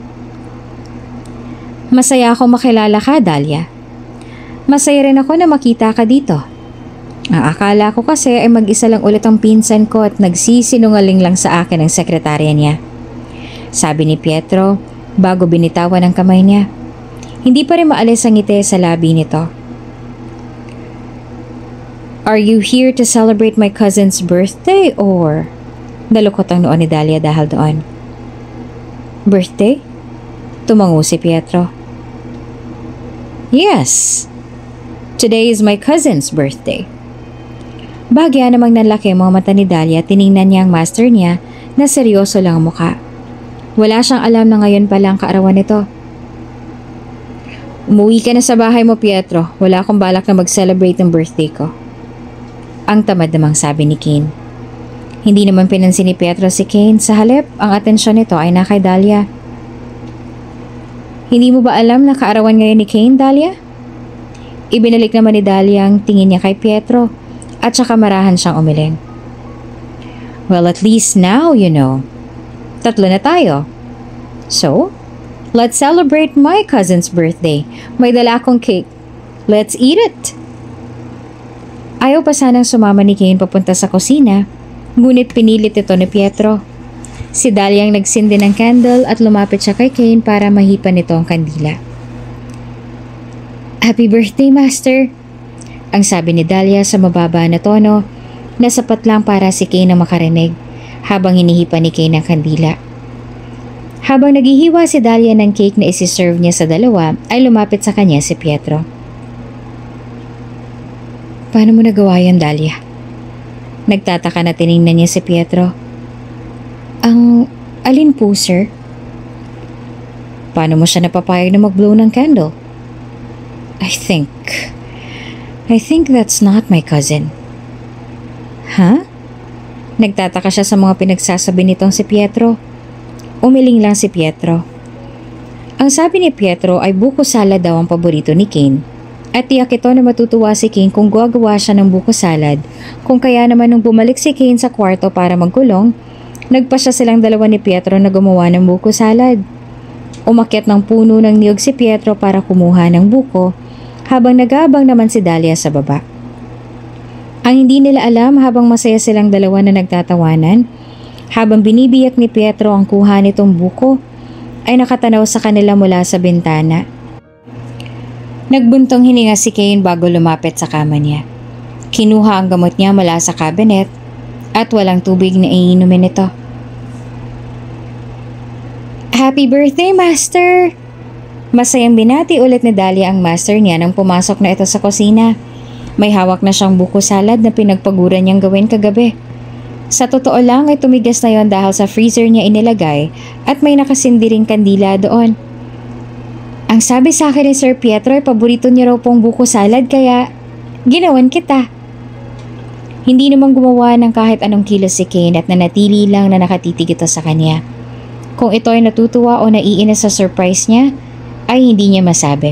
Masaya ako makilala ka, Dahlia. Masaya rin ako na makita ka dito. Ang akala ko kasi ay mag-isa lang ulit ang pinsan ko at nagsisinungaling lang sa akin ang sekretarya niya. Sabi ni Pietro bago binitawan ang kamay niya. Hindi pa rin maalis ang ngiti sa labi nito. Are you here to celebrate my cousin's birthday or... Dalukot ang noon ni Dahlia dahil doon. Birthday? Tumango si Pietro. Yes. Today is my cousin's birthday. Bagya namang nalaki ang mga mata ni Dahlia, tiningnan niya ang master niya na seryoso lang ang mukha. Wala siyang alam na ngayon pala ang kaarawan nito. Umuwi ka na sa bahay mo, Pietro. Wala akong balak na mag-celebrate ng birthday ko. Ang tamad namang sabi ni Kane. Hindi naman pinansin ni Pietro si Kane. Sa halip, ang atensyon nito ay na kay Dahlia. Hindi mo ba alam na kaarawan ngayon ni Kane, Dahlia? Ibinalik naman ni Dahlia ang tingin niya kay Pietro at saka marahan siyang umiling. Well, at least now you know. Tatlo na tayo. So, let's celebrate my cousin's birthday. May dala akong cake. Let's eat it. Ayaw pa sanang sumama ni Kane papunta sa kusina, ngunit pinilit ito ni Pietro. Si Dahlia ang nagsindi ng candle at lumapit siya kay Kane para mahipan nito ang kandila. Happy birthday, Master! Ang sabi ni Dahlia sa mababa na tono na sapat lang para si Kane na makarinig habang hinihipan ni Kane ang kandila. Habang naghihiwa si Dahlia ng cake na isi-serve niya sa dalawa, ay lumapit sa kanya si Pietro. Paano mo nagawa yan, Dahlia? Nagtataka na tiningnan niya si Pietro. Ang alin po, sir? Paano mo siya napapayag na mag-blow ng candle? I think... I think that's not my cousin. Huh? Nagtataka siya sa mga pinagsasabi nitong si Pietro. Umiling lang si Pietro. Ang sabi ni Pietro ay buko salad daw ang paborito ni Kane. At tiyak ito na matutuwa si Kane kung gagawa siya ng buko salad. Kung kaya naman nung bumalik si Kane sa kwarto para magkulong, nagpa siya silang dalawa ni Pietro na gumawa ng buko salad. Umakyat ng puno ng niyog si Pietro para kumuha ng buko, habang nag-aabang naman si Dahlia sa baba. Ang hindi nila alam habang masaya silang dalawa na nagtatawanan, habang binibiyak ni Pietro ang kuha nitong buko, ay nakatanaw sa kanila mula sa bintana. Nagbuntong hininga si Kane bago lumapit sa kama niya. Kinuha ang gamot niya mula sa cabinet at walang tubig na iinumin nito. Happy birthday, Master! Masayang binati ulit ni Dahlia ang master niya nang pumasok na ito sa kusina. May hawak na siyang buko salad na pinagpaguran niyang gawin kagabi. Sa totoo lang ay tumigas na yon dahil sa freezer niya inilagay at may nakasindiring kandila doon. Ang sabi sa akin ni Sir Pietro ay paborito niya raw pong buko salad kaya Ginawan kita. Hindi naman gumawa ng kahit anong kilos si Kane at nanatili lang na nakatitig ito sa kanya. Kung ito ay natutuwa o naiinis sa surprise niya, ay hindi niya masabi.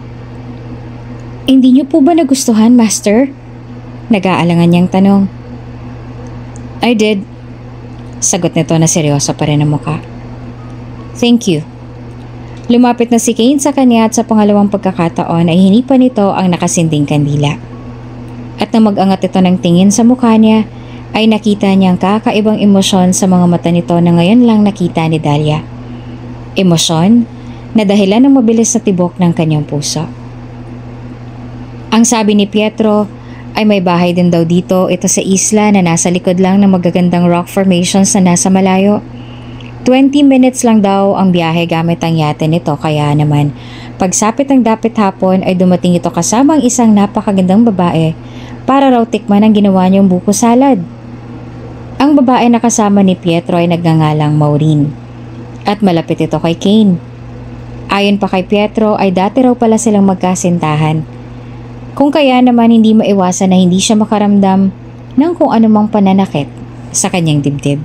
Hindi niyo po ba nagustuhan, Master? Nag-aalangan niyang tanong. I did. Sagot nito na seryoso pa rin ang muka. Thank you. Lumapit na si Kane sa kanya at sa pangalawang pagkakataon ay hinipan nito ang nakasinding kandila. At nang mag-angat ito ng tingin sa mukha niya, ay nakita niyang kakaibang emosyon sa mga mata nito na ngayon lang nakita ni Dahlia. Emosyon na dahilan ng mabilis na tibok ng kanyang puso. Ang sabi ni Pietro ay may bahay din daw dito, ito sa isla na nasa likod lang ng magagandang rock formations na nasa malayo. twenty minutes lang daw ang biyahe gamit ang yate nito, kaya naman pagsapit ng dapit hapon ay dumating ito kasama ang isang napakagandang babae para raw tikman ang ginawa niyang buko salad. Ang babae na kasama ni Pietro ay nagngangalang Maureen at malapit ito kay Kane. Ayon pa kay Pietro ay dati raw pala silang magkasintahan. Kung kaya naman hindi maiwasan na hindi siya makaramdam ng kung anumang pananakit sa kanyang dibdib.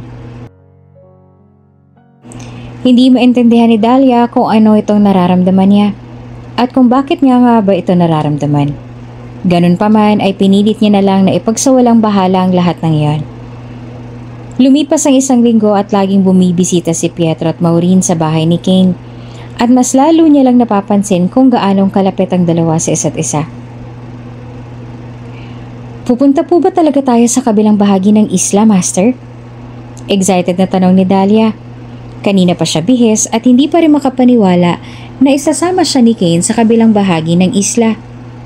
Hindi maintindihan ni Dahlia kung ano itong nararamdaman niya at kung bakit nga nga ba ito nararamdaman. Ganun pa man ay pinilit niya na lang na ipagsawalang bahala ang lahat ng iyon. Lumipas ang isang linggo at laging bumibisita si Pietro at Maureen sa bahay ni Kane at mas lalo niya lang napapansin kung gaanong kalapit ang dalawa sa isa't isa. Pupunta po ba talaga tayo sa kabilang bahagi ng isla, Master? Excited na tanong ni Dahlia. Kanina pa siya bihis at hindi pa rin makapaniwala na isasama siya ni Kane sa kabilang bahagi ng isla.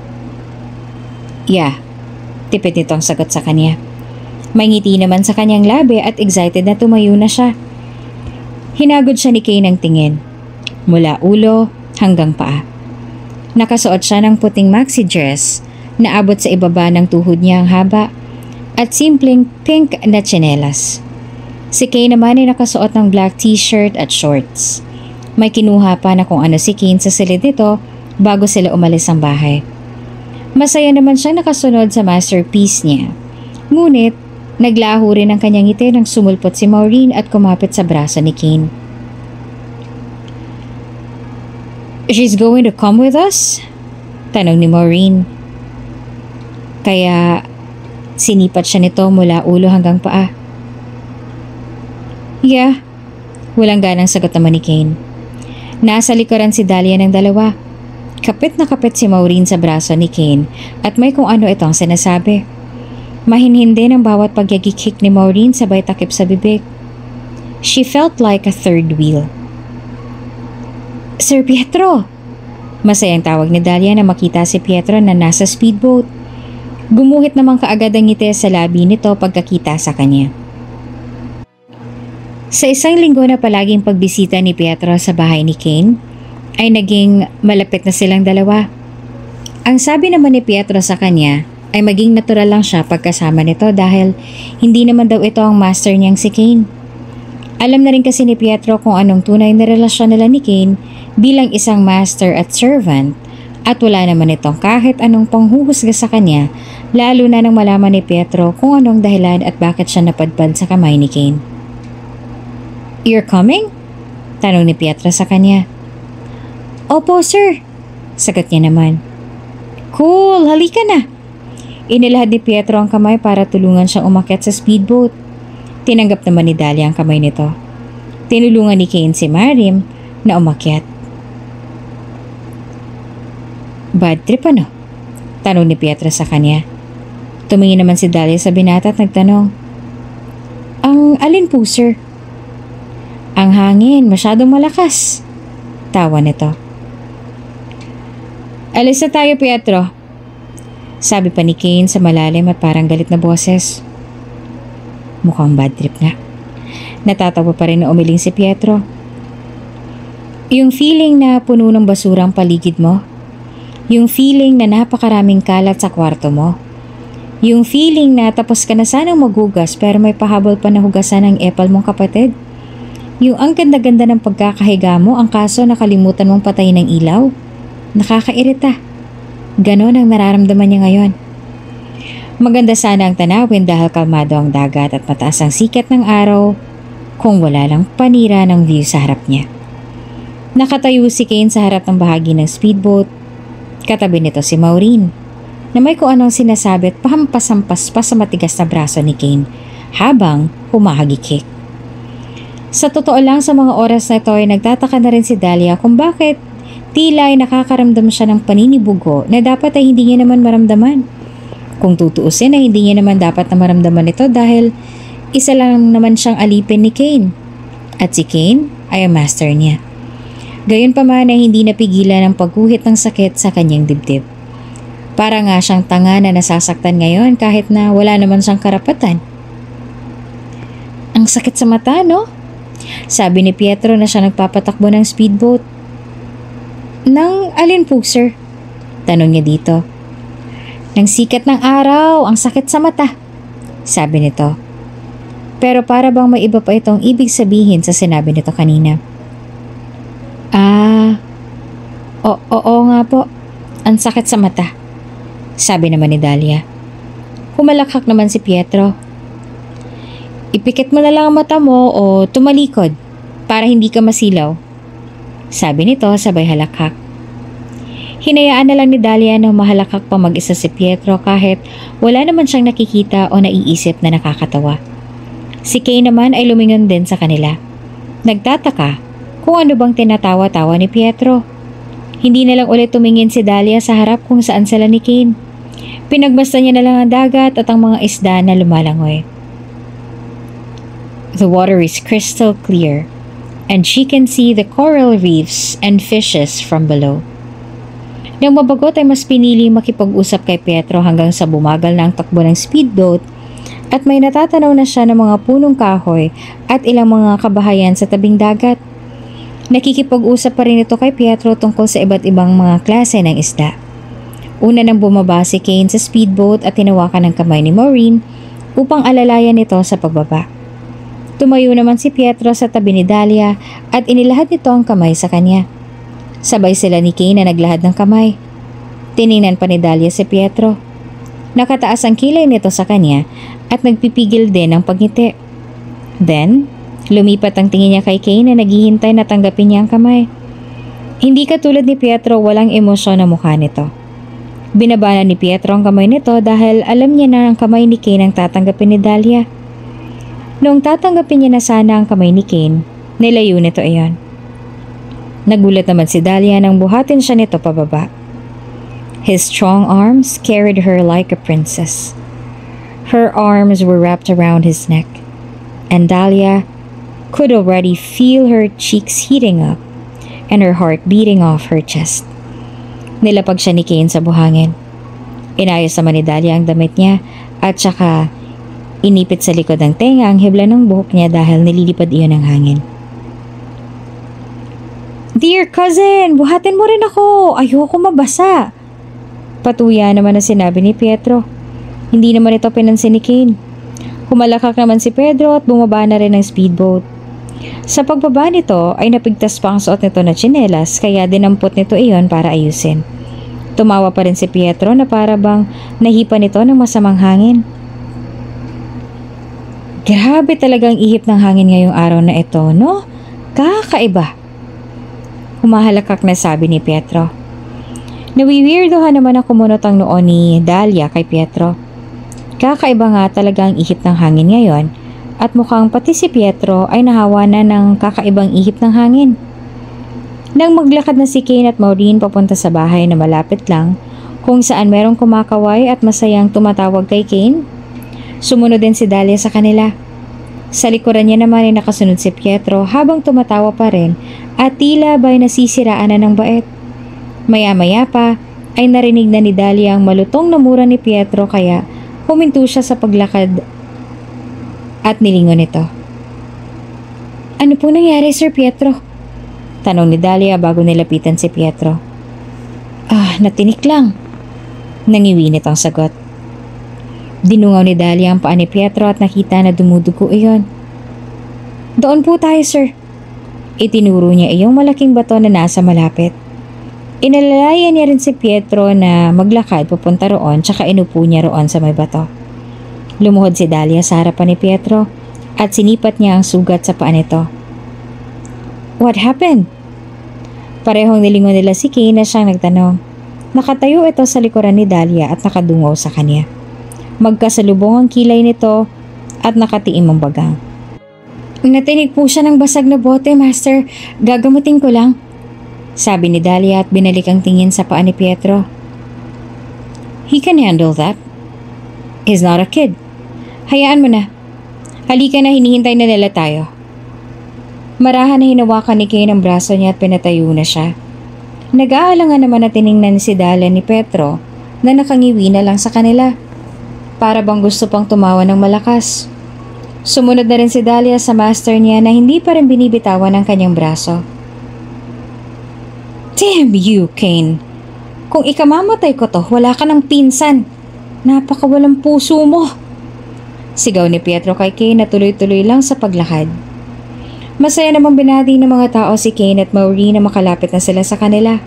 Yeah, tipid nito ang sagot sa kanya. May ngiti naman sa kanyang labi at excited na tumayo na siya. Hinagod siya ni Kane ng tingin, mula ulo hanggang paa. Nakasuot siya ng puting maxi dress na abot sa ibaba ng tuhod niya ang haba at simpleng pink na tsinelas. Si Kane naman ay nakasuot ng black t-shirt at shorts. May kinuha pa na kung ano si Kane sa silid nito bago sila umalis ang bahay. Masaya naman siyang nakasunod sa masterpiece niya. Ngunit, naglaho rin ang kanyang ngiti nang sumulpot si Maureen at kumapit sa braso ni Kane. She's going to come with us? Tanong ni Maureen. Kaya sinipat siya nito mula ulo hanggang paa. Yeah, walang ganang sagot naman ni Kane. Nasa likuran si Dahlia ng dalawa. Kapit na kapit si Maureen sa braso ni Kane at may kung ano itong sinasabi. Mahinhin din ang bawat pagyagikik ni Maureen sabay takip sa bibig. She felt like a third wheel. Sir Pietro! Masayang tawag ni Dahlia na makita si Pietro na nasa speedboat. Gumuhit naman kaagad ang ngiti sa labi nito pagkakita sa kanya. Sa isang linggo na palaging pagbisita ni Pietro sa bahay ni Kane, ay naging malapit na silang dalawa. Ang sabi naman ni Pietro sa kanya ay maging natural lang siya pagkasama nito dahil hindi naman daw ito ang master niyang si Kane. Alam na rin kasi ni Pietro kung anong tunay na relasyon nila ni Kane bilang isang master at servant at wala naman itong kahit anong panghuhusga sa kanya lalo na nang malaman ni Pietro kung anong dahilan at bakit siya napadpad sa kamay ni Kane. You're coming? Tanong ni Pietro sa kanya. Opo, sir. Sagot niya naman. Cool, halika na. Inilahad ni Pietro ang kamay para tulungan siyang umakyat sa speedboat. Tinanggap naman ni Dahlia ang kamay nito. Tinulungan ni Kane si Marim na umakyat. Bad trip ano? Tanong ni Pietro sa kanya. Tumingin naman si Dahlia sa binata at nagtanong. Ang alin po, sir? Ang hangin, masyadong malakas. Tawa nito. Alis na tayo, Pietro. Sabi pa ni Kane sa malalim at parang galit na boses. Mukhang bad trip nga. Natatawa pa rin na umiling si Pietro. Yung feeling na puno ng basura ang paligid mo. Yung feeling na napakaraming kalat sa kwarto mo. Yung feeling na tapos ka na sanang maghugas pero may pahabol pa na hugasan ng epal mong kapatid. Yung ang ganda-ganda ng pagkakahiga mo, ang kaso nakalimutan mong patayin ng ilaw. Nakakairita. Ganon ang nararamdaman niya ngayon. Maganda sana ang tanawin dahil kalmado ang dagat at mataas ang sikat ng araw kung wala lang panira ng view sa harap niya. Nakatayo si Kane sa harap ng bahagi ng speedboat. Katabi nito si Maureen na may kung anong sinasabi at pahampas-hampas pa sa matigas na braso ni Kane habang humahagikik. Sa totoo lang sa mga oras na ito ay nagtataka na rin si Dahlia kung bakit tila ay nakakaramdam siya ng paninibugo na dapat ay hindi niya naman maramdaman. Kung tutuusin ay hindi niya naman dapat na maramdaman ito dahil isa lang naman siyang alipin ni Kane at si Kane ay ang master niya. Gayunpaman ay hindi napigilan ang pagguhit ng sakit sa kanyang dibdib. Para nga siyang tanga na nasasaktan ngayon kahit na wala naman siyang karapatan. Ang sakit sa mata, no? Sabi ni Pietro na siya nagpapatakbo ng speedboat. Nang alin po, sir? Tanong niya dito. Nang sikat ng araw, ang sakit sa mata. Sabi nito. Pero para bang may iba pa itong ibig sabihin sa sinabi nito kanina. Ah, o oo nga po. Ang sakit sa mata. Sabi naman ni Dahlia. Humalakhak naman si Pietro. Ipikit mo na lang ang mata mo o tumalikod para hindi ka masilaw. Sabi nito sabay halakhak. Hinayaan na lang ni Dahlia na mahalakhak pa mag-isa si Pietro kahit wala naman siyang nakikita o naiisip na nakakatawa. Si Kane naman ay lumingon din sa kanila. Nagtataka kung ano bang tinatawa-tawa ni Pietro. Hindi na lang ulit tumingin si Dahlia sa harap kung saan sila ni Kane. Pinagbasta niya na lang ang dagat at ang mga isda na lumalangoy. The water is crystal clear, and she can see the coral reefs and fishes from below. Nang mabagot ay mas pinili makipag-usap kay Pietro hanggang sa bumagal na ang takbo ng speedboat at may natatanaw na siya ng mga punong kahoy at ilang mga kabahayan sa tabing dagat. Nakikipag-usap pa rin ito kay Pietro tungkol sa iba't ibang mga klase ng isda. Una nang bumaba si Kane sa speedboat at tinawakan ng kamay ni Maureen upang alalayan nito sa pagbaba. Tumayo naman si Pietro sa tabi ni Dahlia at inilahad nito ang kamay sa kanya. Sabay sila ni Kane na naglahad ng kamay. Tiningnan pa ni Dahlia si Pietro. Nakataas ang kilay nito sa kanya at nagpipigil din ang pagngiti. Then, lumipat ang tingin niya kay Kane na naghihintay na tanggapin niya ang kamay. Hindi katulad ni Pietro, walang emosyon na mukha nito. Binabana ni Pietro ang kamay nito dahil alam niya na ang kamay ni Kane ang tatanggapin ni Dahlia. Noong tatanggapin niya na sana ang kamay ni Kane, nilayo nito iyon. Nagulat naman si Dahlia nang buhatin siya nito pababa. His strong arms carried her like a princess. Her arms were wrapped around his neck, and Dahlia could already feel her cheeks heating up and her heart beating off her chest. Nilapag siya ni Kane sa buhangin. Inayos naman ni Dahlia ang damit niya at saka inipit sa likod ng tenga ang hibla ng buhok niya dahil nililipad iyon ng hangin. Dear cousin, buhatin mo rin ako. Ayoko mabasa. Patuya naman ang sinabi ni Pietro. Hindi naman ito pinansin ni Kane. Humalakak naman si Pedro at bumaba na rin ng speedboat. Sa pagbaba nito ay napigtas pa ang suot nito na tsinelas kaya dinampot nito iyon para ayusin. Tumawa pa rin si Pietro na para bang nahipa nito ng masamang hangin. Grabe talagang ihip ng hangin ngayong araw na ito, no? Kakaiba. Humahalakak na sabi ni Pietro. Nawiwirdohan naman ang kumunot ang noo ni Dahlia kay Pietro. Kakaiba nga talaga ang ihip ng hangin ngayon at mukhang pati si Pietro ay nahawa na ng kakaibang ihip ng hangin. Nang maglakad na si Kane at Maureen papunta sa bahay na malapit lang kung saan merong kumakaway at masayang tumatawag kay Kane, sumunod din si Dahlia sa kanila. Sa likuran niya naman ay nakasunod si Pietro habang tumatawa pa rin at tila ba'y nasisiraan na ng bait. Maya-maya pa ay narinig na ni Dahlia ang malutong na mura ni Pietro kaya huminto siya sa paglakad at nilingon ito. Ano po nangyari, Sir Pietro? Tanong ni Dahlia bago nilapitan si Pietro. Ah, natinik lang. Nangiwinit ang sagot. Dinungaw ni Dahlia ang paa ni Pietro at nakita na dumudugo iyon. Doon po tayo, sir. Itinuro niya iyong malaking bato na nasa malapit. Inalalayan niya rin si Pietro na maglakad papunta roon tsaka inupo niya roon sa may bato. Lumuhod si Dahlia sa harapan ni Pietro at sinipat niya ang sugat sa paa nito. What happened? Parehong nilingon nila si Kane na siyang nagtanong. Nakatayo ito sa likuran ni Dahlia at nakadungaw sa kanya. Magkasalubong ang kilay nito at nakatiim ang bagang. Natinig po siya ng basag na bote, Master. Gagamutin ko lang. Sabi ni Dahlia at binalik ang tingin sa paa ni Pietro. He can handle that. He's not a kid. Hayaan mo na. Halika na, hinihintay na nila tayo. Marahan na hinawakan ni Kane ang braso niya at pinatayo na siya. Nag-aalangan naman na tiningnan si Dahlia ni Pietro na nakangiwi na lang sa kanila. Para bang gusto pang tumawa ng malakas. Sumunod na rin si Dahlia sa master niya na hindi pa rin binibitawan ang kanyang braso. Damn you, Kane! Kung ikamamatay ko to, wala ka ng pinsan. Napakawalang puso mo. Sigaw ni Pietro kay Kane na tuloy-tuloy lang sa paglakad. Masaya namang binati ng mga tao si Kane at Maureen na makalapit na sila sa kanila.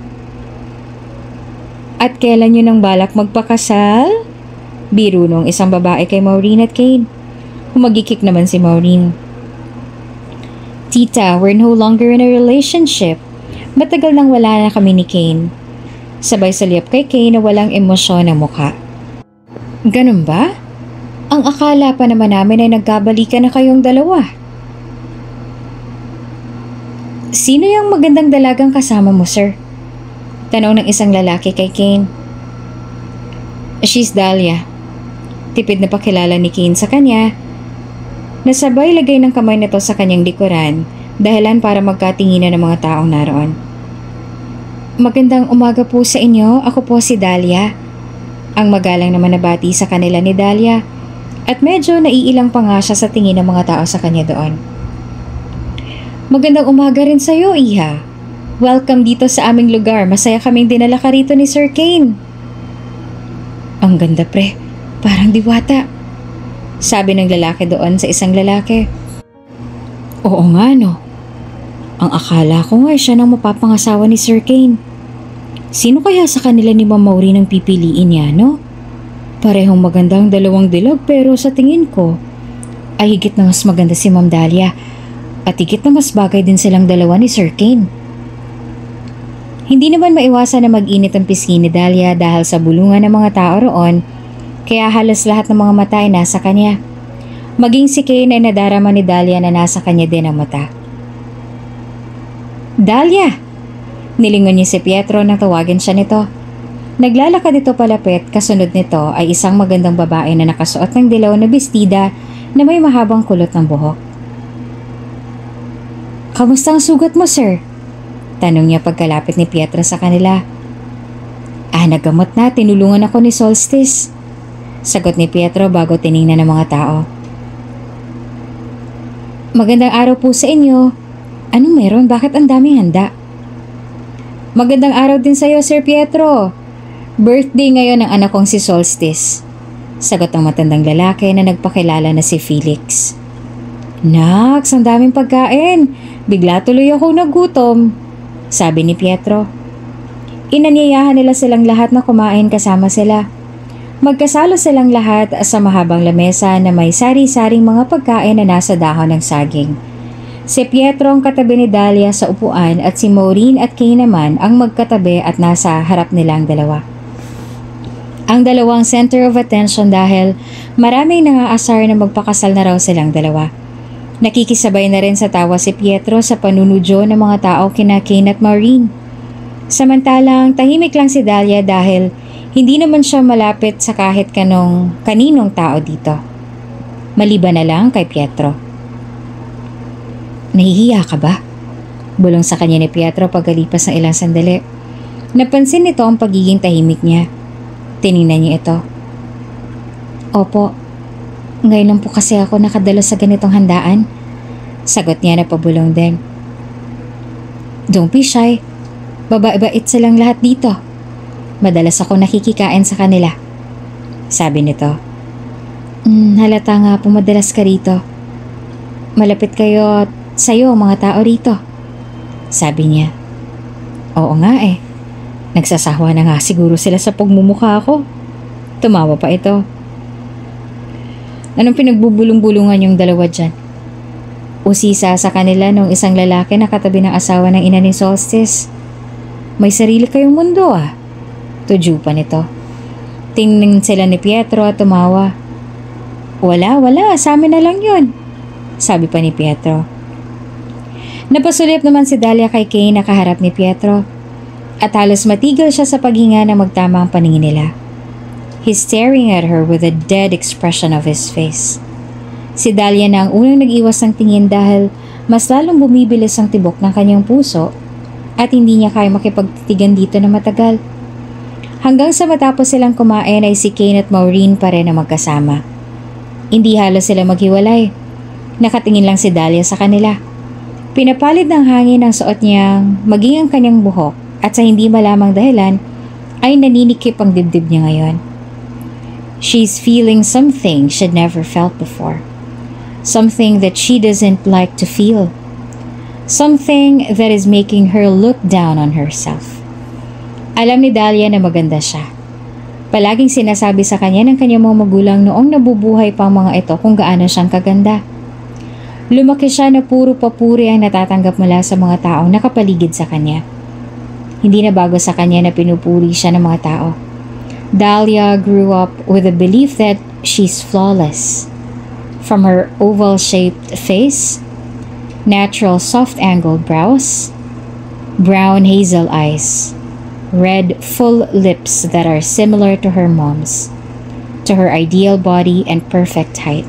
At kailan yun ang balak magpakasal? Biro nung isang babae kay Maureen at Kane. Humagikik naman si Maureen. Tita, we're no longer in a relationship. Matagal nang wala na kami ni Kane. Sabay saliyap kay Kane na walang emosyon ang mukha. Ganun ba? Ang akala pa naman namin ay nagkabalikan na kayong dalawa. Sino yung magandang dalagang kasama mo, sir? Tanong ng isang lalaki kay Kane. She's Dahlia. Tipid na pakilala ni Kane sa kanya. Nasabay lagay ng kamay nito sa kanyang likuran, dahilan para magkatinginan ng mga taong naroon. Magandang umaga po sa inyo, ako po si Dahlia. Ang magalang naman nabati sa kanila ni Dahlia at medyo naiilang pa nga siya sa tingin ng mga tao sa kanya doon. Magandang umaga rin sa iyo, Iha. Welcome dito sa aming lugar, masaya kaming dinala ka rito ni Sir Kane. Ang ganda pre, parang diwata. Sabi ng lalaki doon sa isang lalaki. Oo nga no. Ang akala ko nga siya nang mapapangasawa ni Sir Kane. Sino kaya sa kanila ni Ma'am Maureen ang pipiliin niya, no? Parehong magandang dalawang dilog pero sa tingin ko ay higit na mas maganda si Ma'am Dahlia at higit na mas bagay din silang dalawa ni Sir Kane. Hindi naman maiwasan na mag-init ang pisngi ni Dahlia dahil sa bulungan ng mga tao roon, kaya halos lahat ng mga mata ay nasa kanya. Maging si Kane ay nadarama ni Dahlia na nasa kanya din ang mata. Dahlia! Nilingon niya si Pietro nang tawagin siya nito. Naglalakad ito palapit, kasunod nito ay isang magandang babae na nakasuot ng dilaw na bestida na may mahabang kulot ng buhok. Kamusta ang sugat mo, sir? Tanong niya pagkalapit ni Pietro sa kanila. Ah, nagamot na, tinulungan ako ni Solstice. Sagot ni Pietro bago tiningnan ng mga tao. Magandang araw po sa inyo. Anong meron? Bakit ang daming handa? Magandang araw din sa iyo, Sir Pietro. Birthday ngayon ng anak kong si Solstice. Sagot ng matandang lalaki na nagpakilala na si Felix. Naks, ang daming pagkain. Bigla tuloy ako nagutom. Sabi ni Pietro. Inanyayahan nila silang lahat na kumain kasama sila. Magkasalo silang lahat sa mahabang lamesa na may sari-saring mga pagkain na nasa dahon ng saging. Si Pietro ang katabi ni Dahlia sa upuan at si Maureen at Kane naman ang magkatabi at nasa harap nilang dalawa. Ang dalawang center of attention dahil maraming nangaasar na magpakasal na raw silang dalawa. Nakikisabay na rin sa tawa si Pietro sa panunudyo ng mga tao kina Kane at Maureen. Samantalang tahimik lang si Dahlia dahil hindi naman siya malapit sa kahit kanong kaninong tao dito. Maliban na lang kay Pietro. Nahihiya ka ba? Bulong sa kanya ni Pietro pagkalipas ng ilang sandali. Napansin nito ang pagiging tahimik niya. Tiningnan niya ito. Opo, ngayon lang po kasi ako nakadalo sa ganitong handaan. Sagot niya na pabulong din. Don't be shy. Babae-bait silang lahat dito. Madalas ako nakikikain sa kanila. Sabi nito. Mm, halata nga po madalas ka rito. Malapit kayo at sa'yo ang mga tao rito. Sabi niya. Oo nga eh. Nagsasawa na nga siguro sila sa pagmumukha ko. Tumawa pa ito. Anong pinagbubulong-bulungan yung dalawa dyan? Usisa sa kanila nung isang lalaki na katabi ng asawa ng ina ni Solstice. May sarili kayong mundo ah. Tudyo pa nito. Tingnan sila ni Pietro at tumawa. Wala, wala. Sa amin na lang yun. Sabi pa ni Pietro. Napasulip naman si Dahlia kay Kane na kaharap ni Pietro. At halos matigil siya sa paghinga na magtama ang paningin nila. He's staring at her with a dead expression of his face. Si Dahlia na ang unang nag-iwas ng tingin dahil mas lalong bumibilis ang tibok ng kanyang puso at hindi niya kaya makipagtitigan dito na matagal. Hanggang sa matapos silang kumain ay si Kane at Maureen pa rin na magkasama. Hindi halos sila maghiwalay. Nakatingin lang si Dahlia sa kanila. Pinapalid ng hangin ang suot niyang maging ang kanyang buhok at sa hindi malamang dahilan ay naninikip ang dibdib niya ngayon. She's feeling something she'd never felt before. Something that she doesn't like to feel. Something that is making her look down on herself. Alam ni Dahlia na maganda siya. Palaging sinasabi sa kanya ng kanyang mga magulang noong nabubuhay pa ang mga ito kung gaano siyang kaganda. Lumaki siya na puro papuri ang natatanggap mula sa mga taong nakapaligid sa kanya. Hindi na bago sa kanya na pinupuri siya ng mga tao. Dahlia grew up with a belief that she's flawless. From her oval-shaped face, natural soft-angled brows, brown hazel eyes, red full lips that are similar to her mom's, to her ideal body and perfect height.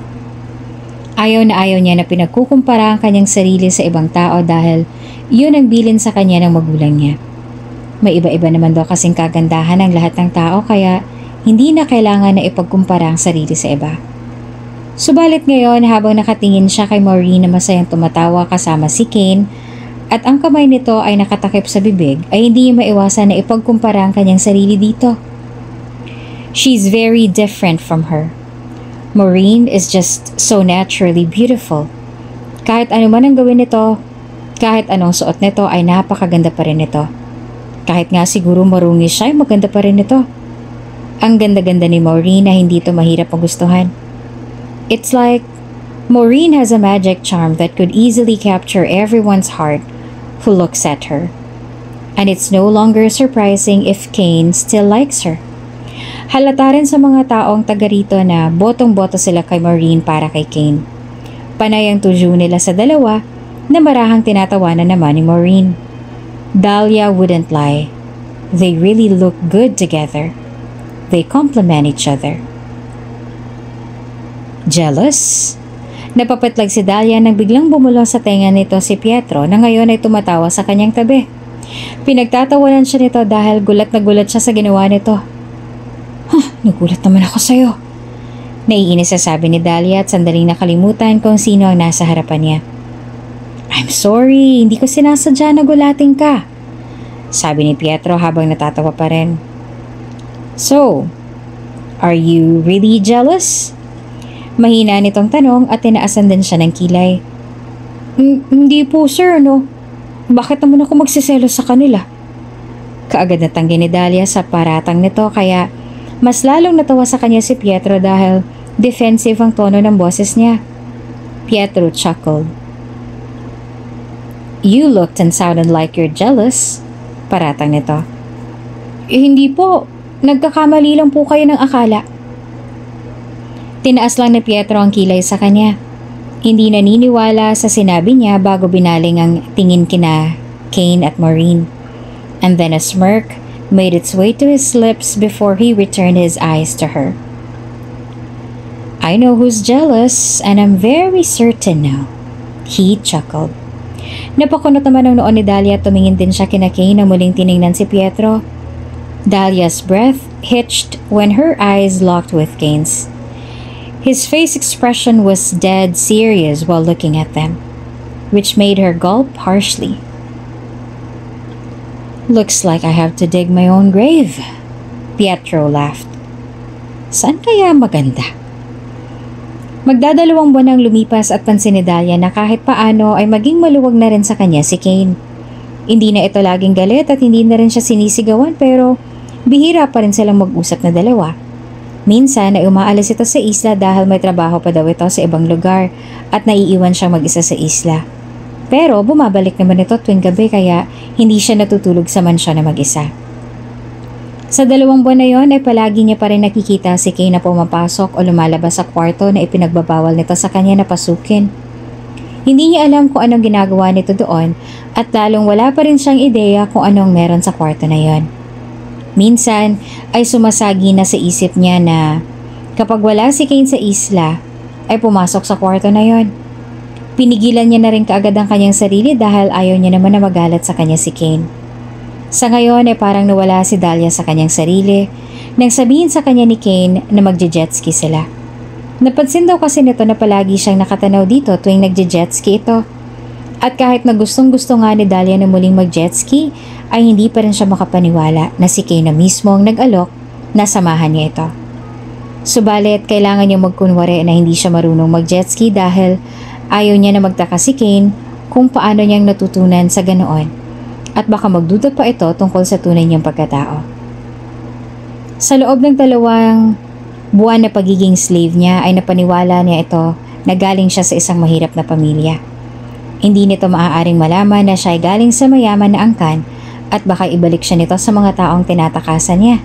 Ayaw na ayaw niya na pinagkukumpara ang kanyang sarili sa ibang tao dahil yun ang bilin sa kanya ng magulang niya. May iba-iba naman daw kasing kagandahan ng lahat ng tao kaya hindi na kailangan na ipagkumpara ang sarili sa iba. Subalit ngayon habang nakatingin siya kay Maureen na masayang tumatawa kasama si Kane at ang kamay nito ay nakatakip sa bibig ay hindi niya maiwasan na ipagkumpara ang kanyang sarili dito. She's very different from her. Maureen is just so naturally beautiful. Kahit ano man ang gawin nito, kahit anong suot nito ay napakaganda pa rin nito. Kahit nga siguro marungis siya ay maganda pa rin ito. Ang ganda-ganda ni Maureen na hindi ito mahirap magustuhan. It's like Maureen has a magic charm that could easily capture everyone's heart who looks at her. And it's no longer surprising if Kane still likes her. Halata rin sa mga taong taga rito na botong-boto sila kay Maureen para kay Kane. Panay ang tuju nila sa dalawa na marahang tinatawanan naman ni Maureen. Dahlia wouldn't lie. They really look good together. They complement each other. Jealous? Napapatlag si Dahlia nang biglang bumulong sa tenga nito si Pietro na ngayon ay tumatawa sa kanyang tabi. Pinagtatawanan siya nito dahil gulat na gulat siya sa ginawa nito. Huh, nagulat naman ako sa'yo. Naiinis sa sabi ni Dahlia at sandaling nakalimutan kung sino ang nasa harapan niya. I'm sorry, hindi ko sinasadya na gulatin ka. Sabi ni Pietro habang natatawa pa rin. So, are you really jealous? Mahina nitong tanong at tinaasan din siya ng kilay. Hindi po sir, no? Bakit naman ako magsiselos sa kanila? Kaagad natanggi ni Dahlia sa paratang nito kaya mas lalong natawa sa kanya si Pietro dahil defensive ang tono ng boses niya. Pietro chuckled. You looked and sounded like you're jealous. Paratang nito. Eh, hindi po. Nagkakamali lang po kayo ng akala. Tinaas lang ni Pietro ang kilay sa kanya. Hindi naniniwala sa sinabi niya bago binaling ang tingin kina Kane at Maureen. And then a smirk made its way to his lips before he returned his eyes to her. I know who's jealous and I'm very certain now. He chuckled. Napakunot naman ang noon ni Dahlia at tumingin din siya kina Kane na muling tiningnan si Pietro. Dahlia's breath hitched when her eyes locked with Kane's. His face expression was dead serious while looking at them, which made her gulp harshly. Looks like I have to dig my own grave. Pietro laughed. Saan kaya maganda? Magdadalawang buwan ang lumipas at pansin ni Dahlia na kahit paano ay maging maluwag na rin sa kanya si Kane. Hindi na ito laging galit at hindi na rin siya sinisigawan pero bihira pa rin silang mag-usap na dalawa. Minsan ay umaalis ito sa isla dahil may trabaho pa daw ito sa ibang lugar at naiiwan siyang mag-isa sa isla. Pero bumabalik naman ito tuwing gabi kaya hindi siya natutulog sa mansyon na mag-isa. Sa dalawang buwan na yon ay palagi niya pa rin nakikita si Kane na pumapasok o lumalabas sa kwarto na ipinagbabawal nito sa kanya na pasukin. Hindi niya alam kung anong ginagawa nito doon at lalong wala pa rin siyang ideya kung anong meron sa kwarto na yon. Minsan ay sumasagi na sa isip niya na kapag wala si Kane sa isla ay pumasok sa kwarto na yon. Pinigilan niya na rin kaagad ang kanyang sarili dahil ayaw niya naman na magalit sa kanya si Kane. Sa ngayon ay parang nawala si Dahlia sa kanyang sarili nang sabihin sa kanya ni Kane na magje-jetski sila. Napansin daw kasi nito na palagi siyang nakatanaw dito tuwing nagje-jetski ito. At kahit na gustong gusto nga ni Dahlia na muling mag-jetski ay hindi pa rin siya makapaniwala na si Kane na mismo ang nag-alok na samahan niya ito. Subalit kailangan niya magkunwari na hindi siya marunong mag-jetski dahil ayaw niya na magtaka si Kane kung paano niyang natutunan sa ganoon. At baka magdudot pa ito tungkol sa tunay niyang pagkatao. Sa loob ng dalawang buwan na pagiging slave niya ay napaniwala niya ito na galing siya sa isang mahirap na pamilya. Hindi nito maaaring malaman na siya ay galing sa mayaman na angkan at baka ibalik siya nito sa mga taong tinatakasan niya.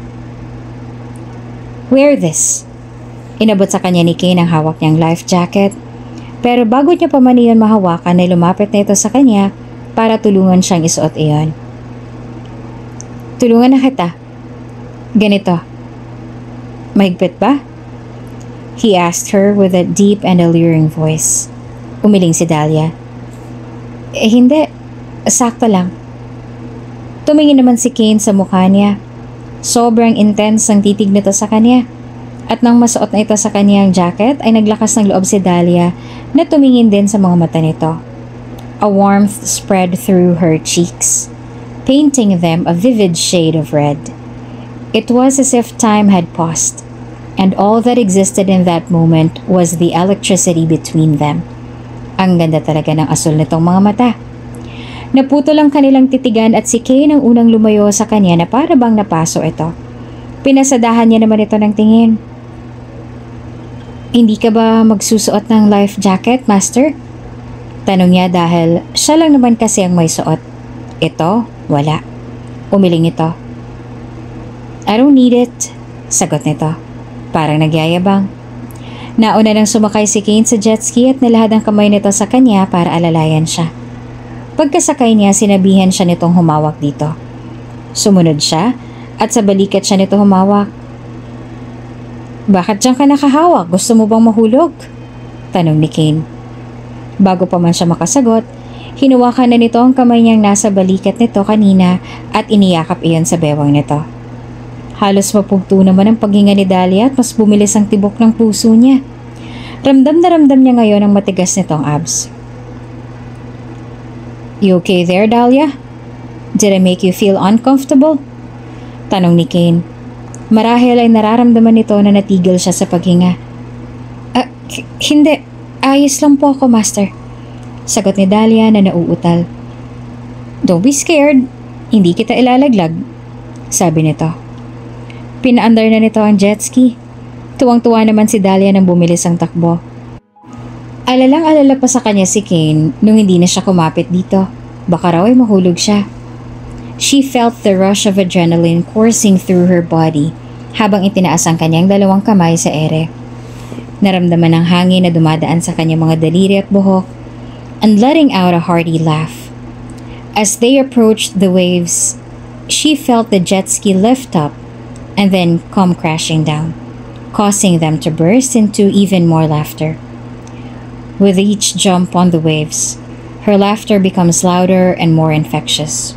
Wear this. Inabot sa kanya ni Kane ang hawak niyang life jacket. Pero bago niya pa man iyon mahawakan ay lumapit na ito sa kanya para tulungan siyang isuot iyon. Tulungan na kita. Ganito. Mahigpit ba? He asked her with a deep and alluring voice. Umiling si Dahlia. Eh hindi. Sakto lang. Tumingin naman si Kane sa mukha niya. Sobrang intense ang titig nito sa kanya. At nang masuot na ito sa kanyang jacket ay naglakas ng loob si Dahlia na tumingin din sa mga mata nito. A warmth spread through her cheeks, painting them a vivid shade of red. It was as if time had paused, and all that existed in that moment was the electricity between them. Ang ganda talaga ng asul nitong mga mata. Naputol ang kanilang titigan at si Kane ang unang lumayo sa kanya na para bang napaso ito. Pinasadahan niya naman ito ng tingin. Hindi ka ba magsusuot ng life jacket, Master? Tanong niya dahil siya lang naman kasi ang may suot. Ito, wala. Umiling ito. I don't need it, sagot nito. Parang nagyayabang. Nauna nang sumakay si Kane sa jet ski at nilahad ang kamay nito sa kanya para alalayan siya. Pagkasakay niya, sinabihan siya nitong humawak dito. Sumunod siya at sa balikat siya nito humawak. Bakit diyan ka nakahawak? Gusto mo bang mahulog? Tanong ni Kane. Bago pa man siya makasagot, hinuwakan na nito ang kamay niyang nasa balikat nito kanina at iniyakap iyon sa bewang nito. Halos mapugto naman ang paghinga ni Dahlia at mas bumilis ang tibok ng puso niya. Ramdam na ramdam niya ngayon ang matigas nitong abs. You okay there, Dahlia? Did I make you feel uncomfortable? Tanong ni Kane. Marahil ay nararamdaman nito na natigil siya sa paghinga. Ah, h- hindi. Ayos lang po ako, Master. Sagot ni Dahlia na nauutal. Don't be scared. Hindi kita ilalaglag, sabi nito. Pinaandar na nito ang jet ski. Tuwang-tuwa naman si Dahlia nang bumilis ang takbo. Alalang-alala pa sa kanya si Kane nung hindi na siya kumapit dito. Baka raw ay mahulog siya. She felt the rush of adrenaline coursing through her body habang itinaas ang kanyang dalawang kamay sa ere. Naramdaman ang hangin na dumadaan sa kanyang mga daliri at buhok and letting out a hearty laugh. As they approached the waves, she felt the jet ski lift up and then come crashing down, causing them to burst into even more laughter. With each jump on the waves, her laughter becomes louder and more infectious.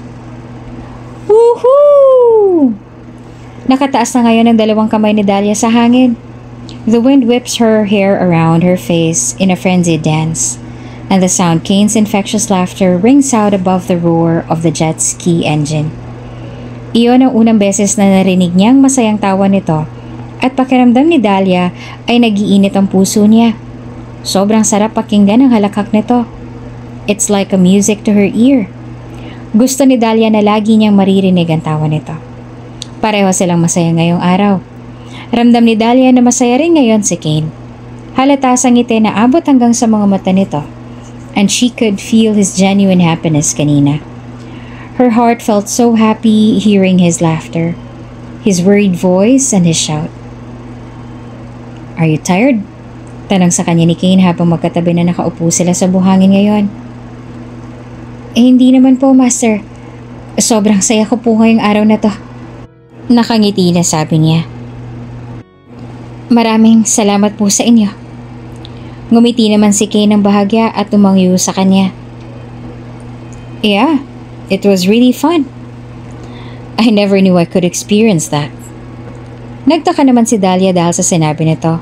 Woohoo! Nakataas na ngayon ang dalawang kamay ni Dahlia sa hangin. The wind whips her hair around her face in a frenzied dance, and the sound Kane's infectious laughter rings out above the roar of the jet ski engine. Iyon ang unang beses na narinig niyang masayang tawa nito at pakiramdam ni Dahlia ay nagiinit ang puso niya. Sobrang sarap pakinggan ang halakhak nito. It's like a music to her ear. Gusto ni Dahlia na lagi niyang maririnig ang tawa nito. Pareho silang masaya ngayong araw. Ramdam ni Dahlia na masaya rin ngayon si Kane. Halata sa ngiti na abot hanggang sa mga mata nito, and she could feel his genuine happiness kanina. Her heart felt so happy hearing his laughter, his worried voice, and his shout. "Are you tired?" Tanong sa kanya ni Kane habang magkatabi na nakaupo sila sa buhangin ngayon. "Eh, hindi naman po, Master. Sobrang saya ko po ngayong araw na to." Nakangiti na sabi niya. "Maraming salamat po sa inyo." Ngumiti naman si Kane ng bahagya at tumangyo sa kanya. "Yeah, it was really fun. I never knew I could experience that." Nagtaka naman si Dahlia dahil sa sinabi nito.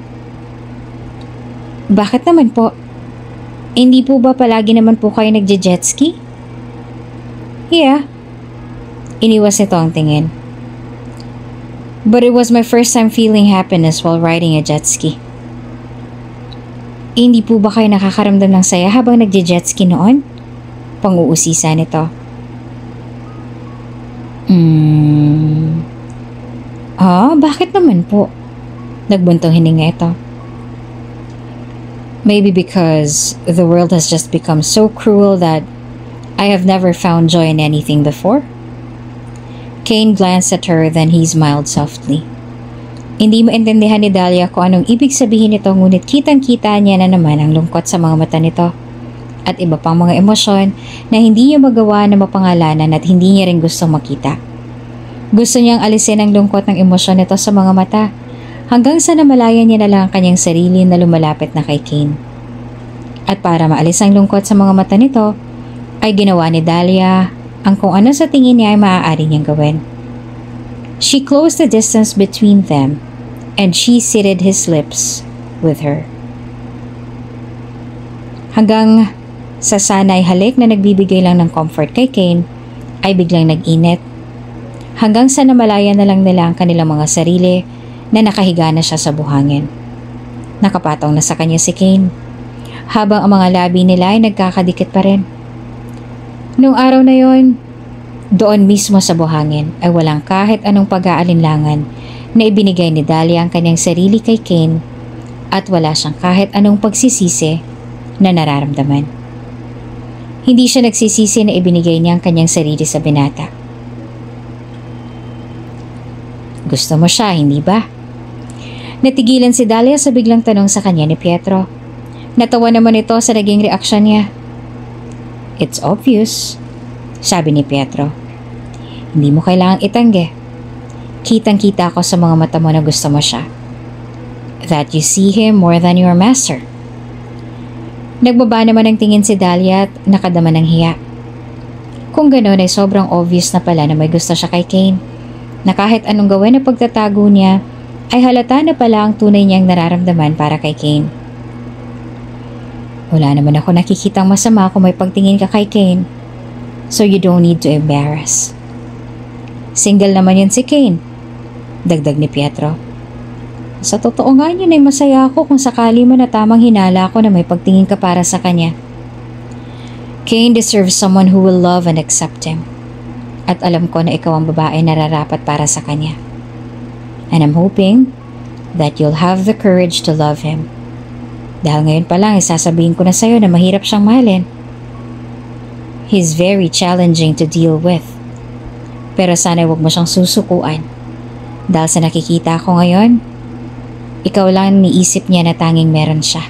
"Bakit naman po? Hindi po ba palagi naman po kayo nagje-jet ski?" "Yeah." Iniwas nito ang tingin. "But it was my first time feeling happiness while riding a jet ski." "Hindi po ba kayo nakakaramdam ng saya habang nagje-jet ski noon?" Pang-uusisa nito. Hmm. Ah, bakit naman po? Nagbuntong hininga ito. "Maybe because the world has just become so cruel that I have never found joy in anything before." Kane glanced at her, then he smiled softly. Hindi maintindihan ni Dahlia kung anong ibig sabihin nito, ngunit kitang-kita niya na naman ang lungkot sa mga mata nito at iba pang mga emosyon na hindi niya magawa na mapangalanan at hindi niya rin gustong makita. Gusto niyang alisin ang lungkot ng emosyon nito sa mga mata hanggang sa namalayan niya na lang ang kanyang sarili na lumalapit na kay Kane. At para maalis ang lungkot sa mga mata nito, ay ginawa ni Dahlia ang kung ano sa tingin niya ay maaari niyang gawin. She closed the distance between them and she seated his lips with her. Hanggang sa sanay halik na nagbibigay lang ng comfort kay Kane ay biglang nag-init. Hanggang sa namalayan na lang nila ang kanilang mga sarili na nakahiga na siya sa buhangin. Nakapatong na sa kanya si Kane, habang ang mga labi nila ay nagkakadikit pa rin. Noong araw na yon, doon mismo sa buhangin ay walang kahit anong pag-aalinlangan na ibinigay ni Dahlia ang kanyang sarili kay Kane at wala siyang kahit anong pagsisisi na nararamdaman. Hindi siya nagsisisi na ibinigay niya ang kanyang sarili sa binata. "Gusto mo siya, hindi ba?" Natigilan si Dahlia sa biglang tanong sa kanya ni Pietro. Natawa naman ito sa naging reaksyon niya. "It's obvious," sabi ni Pietro. "Hindi mo kailangang itanggi. Kitang-kita ko sa mga mata mo na gusto mo siya. That you see him more than your master." Nagbaba naman ang tingin si Dahlia at nakadama ng hiya. Kung gano'n ay sobrang obvious na pala na may gusto siya kay Kane, na kahit anong gawin na pagtatago niya ay halata na pala ang tunay niyang nararamdaman para kay Kane. "Wala naman ako nakikitang masama kung may pagtingin ka kay Kane, so you don't need to embarrass. Single naman yun si Kane," dagdag ni Pietro. "Sa totoo nga yun ay masaya ako kung sakali mo na tamang hinala ko na may pagtingin ka para sa kanya. Kane deserves someone who will love and accept him. At alam ko na ikaw ang babae na nararapat para sa kanya. And I'm hoping that you'll have the courage to love him. Dahil ngayon pa lang isasabihin ko na sa'yo na mahirap siyang mahalin. He's very challenging to deal with. Pero sana huwag mo siyang susukuan. Dahil sa nakikita ko ngayon, ikaw lang ang niisip niya na tanging meron siya."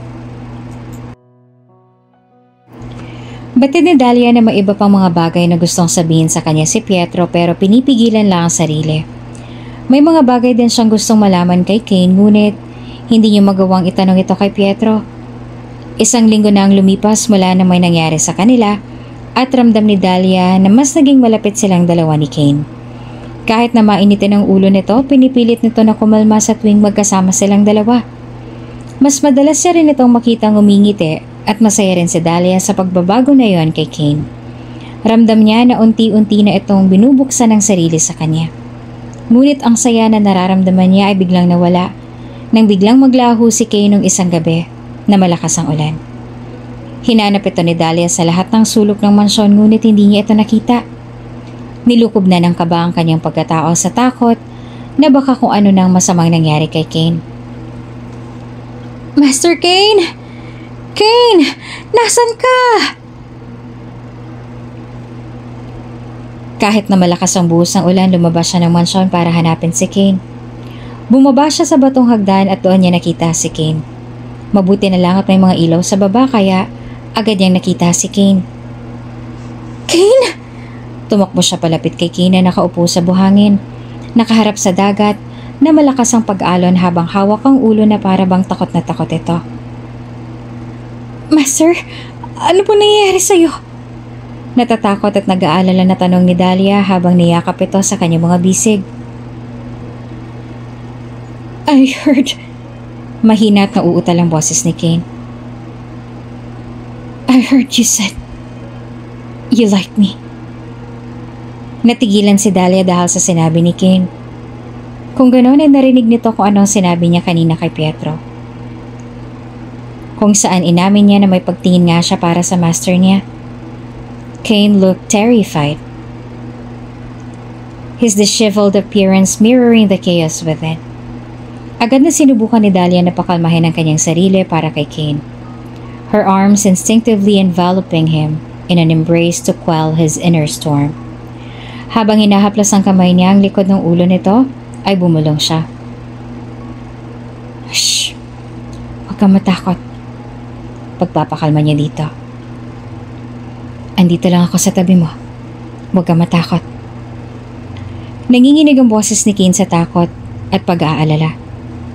Batid ni Dahlia na may iba pang mga bagay na gustong sabihin sa kanya si Pietro pero pinipigilan lang ang sarili. May mga bagay din siyang gustong malaman kay Kane, ngunit hindi niya magawang itanong ito kay Pietro. Isang linggo na ang lumipas mula na may nangyari sa kanila at ramdam ni Dahlia na mas naging malapit silang dalawa ni Kane. Kahit na mainitin ang ulo nito, pinipilit nito na kumalma sa tuwing magkasama silang dalawa. Mas madalas siya rin itong makitang umingiti at masaya rin si Dahlia sa pagbabago na yon kay Kane. Ramdam niya na unti-unti na itong binubuksan ng sarili sa kanya. Ngunit ang saya na nararamdaman niya ay biglang nawala nang biglang maglaho si Kane nung isang gabi na malakas ang ulan. Hinanap ito ni Dahlia sa lahat ng sulok ng mansyon ngunit hindi niya ito nakita. Nilukob na ng kaba ang kanyang pagkatao sa takot na baka kung ano nang masamang nangyari kay Kane. Master Kane! Kane! Nasaan ka? Kahit na malakas ang buhos ng ulan, lumabas siya ng mansyon para hanapin si Kane. Bumaba siya sa batong hagdan at doon niya nakita si Kane. Mabuti na lang at may mga ilaw sa baba kaya agad niyang nakita si Kane. Kane! Tumakbo siya palapit kay Kane na nakaupo sa buhangin, nakaharap sa dagat na malakas ang pag-alon habang hawak ang ulo na para bang takot na takot ito. Master, ano po nangyayari sa'yo? Natatakot at nag-aalala na tanong ni Dahlia habang niyakap ito sa kanyang mga bisig. I heard... Mahina at nauutal ang boses ni Kane. I heard you said you like me. Natigilan si Dahlia dahil sa sinabi ni Kane. Kung gano'n ay narinig nito kung anong sinabi niya kanina kay Pietro. Kung saan inamin niya na may pagtingin nga siya para sa master niya. Kane looked terrified. His disheveled appearance mirroring the chaos within. Agad na sinubukan ni Dahlia na pakalmahin ang kanyang sarili para kay Kane. Her arms instinctively enveloping him in an embrace to quell his inner storm. Habang hinahaplas ang kamay niya ang likod ng ulo nito, ay bumulong siya. Shh! Huwag kang matakot. Pagpapakalma niya dito. Andito lang ako sa tabi mo. Huwag kang matakot. Nanginginig ang boses ni Kane sa takot at pag-aalala.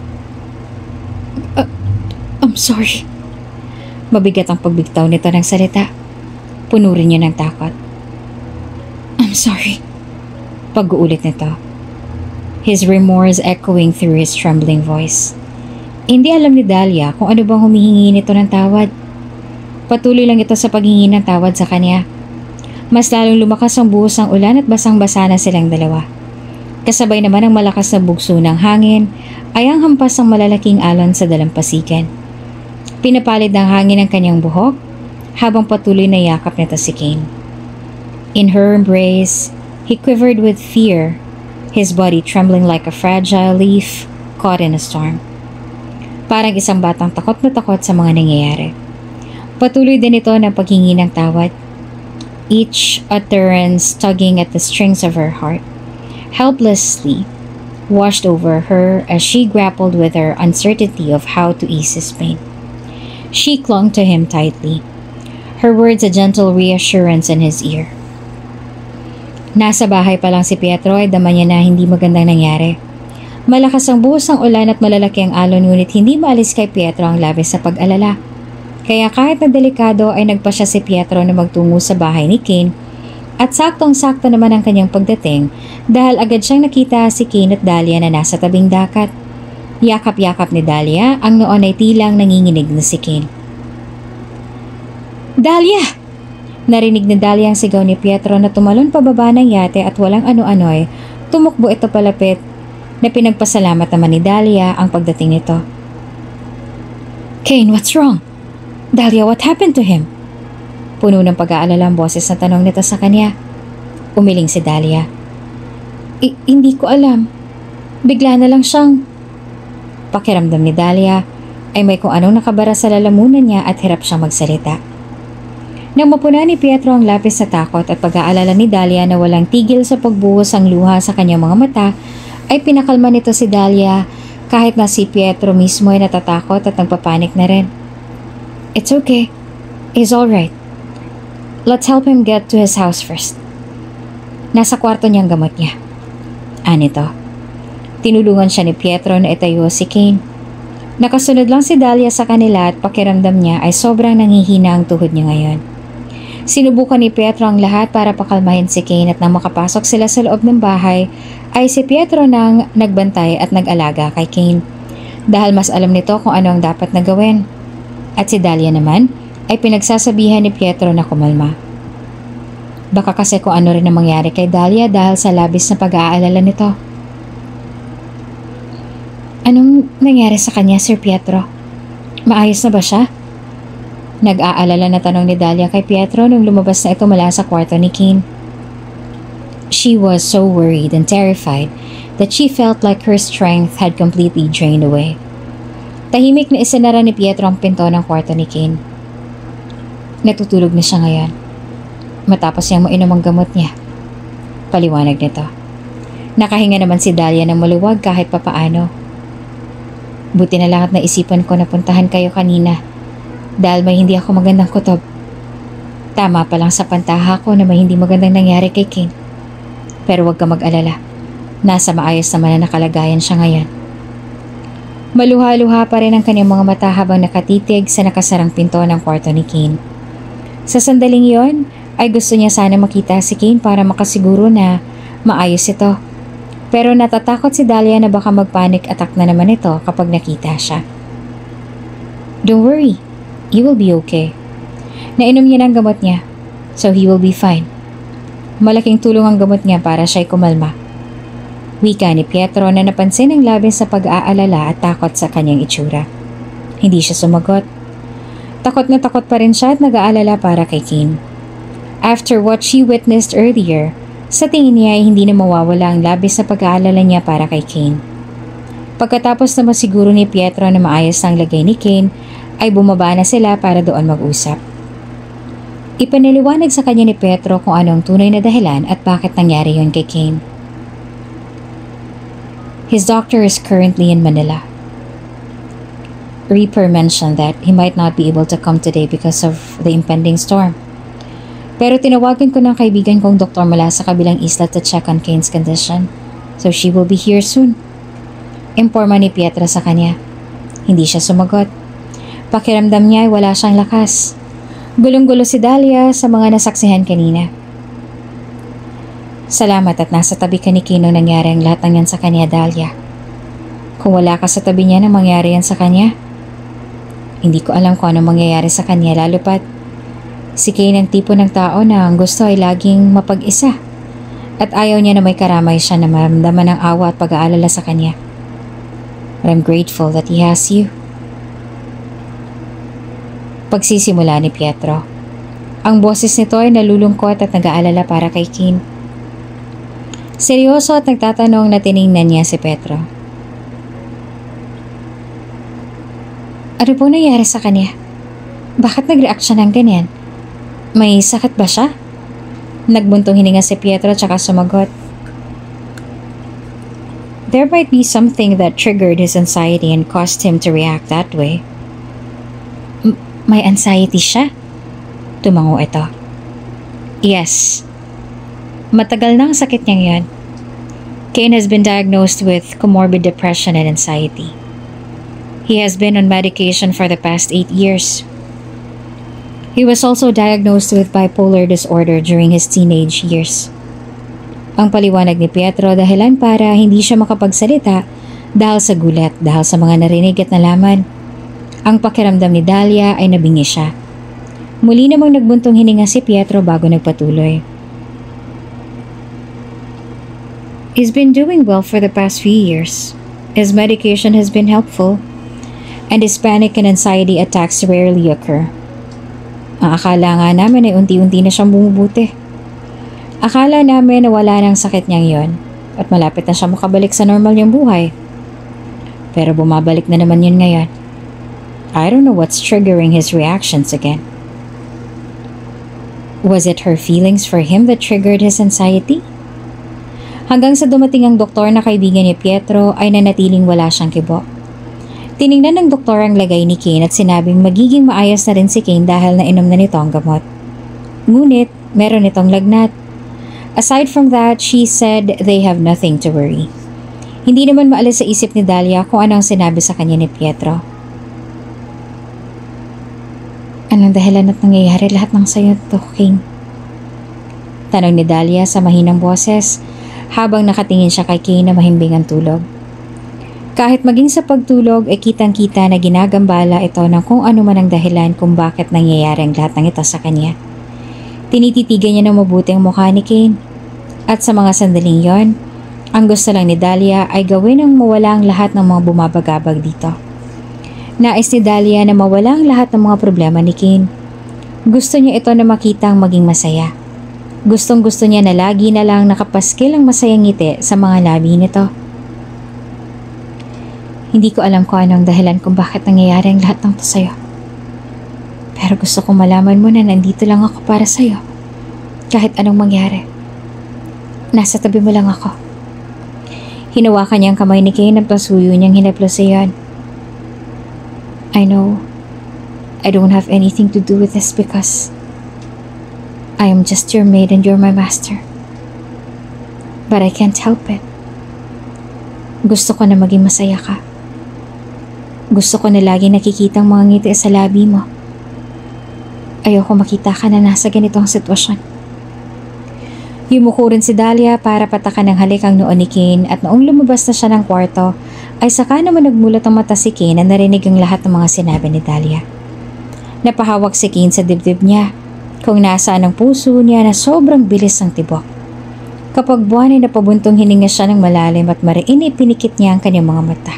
Uh, I'm sorry. Mabigat ang pagbigtaw nito ng salita. Puno rin niya ng takot. I'm sorry. Pag-uulit nito. His remorse echoing through his trembling voice. Hindi alam ni Dahlia kung ano bang humihingi nito ng tawad. Patuloy lang ito sa paghingi ng tawad sa kanya. Mas lalong lumakas ang buhos ng ulan at basang-basa na silang dalawa. Kasabay naman ang malakas na bugso ng hangin ay ang hampas ng malalaking alon sa dalampasigan. Pinapalid ng hangin ang kanyang buhok habang patuloy na yakap nito si Kane. In her embrace, he quivered with fear, his body trembling like a fragile leaf caught in a storm. Parang isang batang takot na takot sa mga nangyayari. Patuloy din ito ng paghingi ng tawad, each utterance tugging at the strings of her heart, helplessly washed over her as she grappled with her uncertainty of how to ease his pain. She clung to him tightly, her words a gentle reassurance in his ear. Nasa bahay pa lang si Pietro ay dama niya na hindi magandang nangyari. Malakas ang buhos ng ulan at malalaki ang alon ngunit hindi maalis kay Pietro ang labis sa pag-alala. Kaya kahit na delikado ay nagpa siya si Pietro na magtungo sa bahay ni Kane at saktong-sakto naman ang kanyang pagdating dahil agad siyang nakita si Kane at Dahlia na nasa tabing dagat. Yakap-yakap ni Dahlia ang noon ay tilang nanginginig na si Kane. Dahlia! Narinig ni Dahlia ang sigaw ni Pietro na tumalon pababa ng yate at walang ano-ano'y tumakbo ito palapit na pinagpasalamat naman ni Dahlia ang pagdating nito. Kane, what's wrong? Dahlia, what happened to him? Puno ng pag-aalala ang boses na tanong nito sa kanya. Umiling si Dahlia. I- hindi ko alam. Bigla na lang siyang... Pakiramdam ni Dahlia ay may kung anong nakabara sa lalamunan niya at hirap siyang magsalita. Nang mapuna ni Pietro ang lapis sa takot at pag-aalala ni Dahlia na walang tigil sa pagbuhos ang luha sa kanyang mga mata, ay pinakalma nito si Dahlia kahit na si Pietro mismo ay natatakot at nagpapanik na rin. It's okay. He's alright. Let's help him get to his house first. Nasa kwarto niyang gamot niya. Anito. Tinulungan siya ni Pietro na itayo si Kane. Nakasunod lang si Dahlia sa kanila at pakiramdam niya ay sobrang nanghihina ang tuhod niya ngayon. Sinubukan ni Pietro ang lahat para pakalmahin si Kane at nang makapasok sila sa loob ng bahay ay si Pietro nang nagbantay at nag-alaga kay Kane dahil mas alam nito kung ano ang dapat na gawin. At si Dahlia naman ay pinagsasabihan ni Pietro na kumalma. Baka kasi kung ano rin ang mangyari kay Dahlia dahil sa labis na pag-aalala nito. Anong nangyari sa kanya, Sir Pietro? Maayos na ba siya? Nag-aalala na tanong ni Dahlia kay Pietro nung lumabas na ito mula sa kwarto ni Kane. She was so worried and terrified that she felt like her strength had completely drained away. Tahimik na isinara ni Pietro ang pinto ng kwarto ni Kane. Natutulog na siya ngayon. Matapos niyang mainom ang gamot niya. Paliwanag nito. Nakahinga naman si Dahlia ng maluwag kahit papaano. Buti na lang at naisipan ko na puntahan kayo kanina dahil may hindi ako magandang kutob. Tama pa lang sa pantaha ko na may hindi magandang nangyari kay Kane. Pero huwag ka mag-alala. Nasa maayos naman na nakalagayan siya ngayon. Maluha-luha pa rin ang kanyang mga mata habang nakatitig sa nakasarang pinto ng kwarto ni Kane. Sa sandaling yon, ay gusto niya sana makita si Kane para makasiguro na maayos ito. Pero natatakot si Dahlia na baka mag-panic attack na naman ito kapag nakita siya. Don't worry, he will be okay. Nainom niya ng gamot niya, so he will be fine. Malaking tulong ang gamot niya para siya'y kumalma. Wika ni Pietro na napansin ang labis sa pag-aalala at takot sa kanyang itsura. Hindi siya sumagot. Takot na takot pa rin siya at nag-aalala para kay Kane. After what she witnessed earlier, sa tingin niya ay hindi na mawawala ang labis na pag-aalala niya para kay Kane. Pagkatapos na masiguro ni Pietro na maayos ang lagay ni Kane, ay bumaba na sila para doon mag-usap. Ipaniliwanag sa kanya ni Pietro kung ano ang tunay na dahilan at bakit nangyari yon kay Kane. His doctor is currently in Manila. Reaper mentioned that he might not be able to come today because of the impending storm. Pero tinawagan ko ng kaibigan kong doktor mula sa kabilang isla to check on Kane's condition. So she will be here soon. Imporma ni Pietro sa kanya. Hindi siya sumagot. Pakiramdam niya ay wala siyang lakas. Gulong-gulo si Dahlia sa mga nasaksihan kanina. Salamat at nasa tabi ka ni Kane nung nangyari ang lahat ng yan sa kanya, Dahlia. Kung wala ka sa tabi niya nang mangyari yan sa kanya, hindi ko alam kung ano mangyayari sa kanya lalo pat si Kane ang tipo ng tao na ang gusto ay laging mapag-isa at ayaw niya na may karamay siya na maramdaman ng awa at pag-aalala sa kanya. But I'm grateful that he has you. Pagsisimula ni Pietro. Ang boses nito ay nalulungkot at nag-aalala para kay Kane. Seryoso at nagtatanong na tiningnan niya si Pietro. Ano po nangyari sa kanya? Bakit nag-react siya ng ganyan? May sakit ba siya? Nagbuntong hininga si Pietro tsaka sumagot. There might be something that triggered his anxiety and caused him to react that way. M- may anxiety siya? Tumango ito. Yes. Matagal na ang sakit niyang yan. Kane has been diagnosed with comorbid depression and anxiety. He has been on medication for the past eight years. He was also diagnosed with bipolar disorder during his teenage years. Ang paliwanag ni Pietro dahilan para hindi siya makapagsalita dahil sa gulat dahil sa mga narinig at nalaman. Ang pakiramdam ni Dahlia ay nabingi siya. Muli namang nagbuntong hininga si Pietro bago nagpatuloy. He's been doing well for the past few years. His medication has been helpful, and his panic and anxiety attacks rarely occur. Ang akala nga namin ay unti-unti na siyang bumubuti. Akala namin na wala nang sakit niyang yon at malapit na siya makabalik sa normal niyang buhay. Pero bumabalik na naman yun ngayon. I don't know what's triggering his reactions again. Was it her feelings for him that triggered his anxiety? Hanggang sa dumating ang doktor na kaibigan ni Pietro ay nanatiling wala siyang kibo. Tiningnan ng doktor ang lagay ni Kane at sinabing magiging maayos na rin si Kane dahil nainom na nito ang gamot. Ngunit, meron itong lagnat. Aside from that, she said they have nothing to worry. Hindi naman maalis sa isip ni Dahlia kung anong sinabi sa kanya ni Pietro. Anong dahilan at nangyayari lahat ng sayo to, Kane? Tanong ni Dahlia sa mahinang boses habang nakatingin siya kay Kane na mahimbing ang tulog. Kahit maging sa pagtulog ay kitang-kita na ginagambala ito ng kung ano man ang dahilan kung bakit nangyayari ang lahat ng ito sa kanya. Tinititigan niya ng mabuti ang mukha ni Kane. At sa mga sandaling yon, ang gusto lang ni Dahlia ay gawin ang mawala ang lahat ng mga bumabagabag dito. Nais ni Dahlia na mawala ang lahat ng mga problema ni Kane. Gusto niya ito na makitang maging masaya. Gustong gusto niya na lagi na lang nakapaskil ang masayang ngiti sa mga labi nito. Hindi ko alam kung ano ang dahilan kung bakit nangyayari ang lahat ng to sa'yo. Pero gusto kong malaman mo na nandito lang ako para sa'yo. Kahit anong mangyari. Nasa tabi mo lang ako. Hinawakan niya ang kamay ni Kane at pasuyo niyang hinaplos iyon. I know I don't have anything to do with this because I am just your maid and you're my master. But I can't help it. Gusto ko na maging masaya ka. Gusto ko na lagi nakikita ang mga ngiti sa labi mo. Ayoko makita ka na nasa ganitong sitwasyon. Yumuko rin si Dahlia para patakan ng halik ang noon ni Kane at noong lumabas na siya ng kwarto ay saka naman nagmulat ang mata si Kane na narinig ang lahat ng mga sinabi ni Dahlia. Napahawak si Kane sa dibdib niya kung nasaan ang puso niya na sobrang bilis ang tibok. Kapag buwan ay napabuntong hininga siya ng malalim at mariin ay pinikit niya ang kanyang mga mata.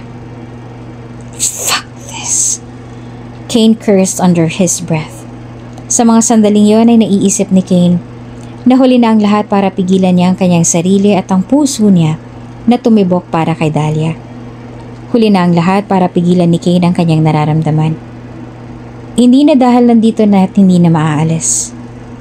Fuck this! Kane cursed under his breath. Sa mga sandaling yon ay naiisip ni Kane na huli na ang lahat para pigilan niya ang kanyang sarili at ang puso niya na tumibok para kay Dahlia. Huli na ang lahat para pigilan ni Kane ang kanyang nararamdaman. Hindi na dahil nandito na at hindi na maaalis.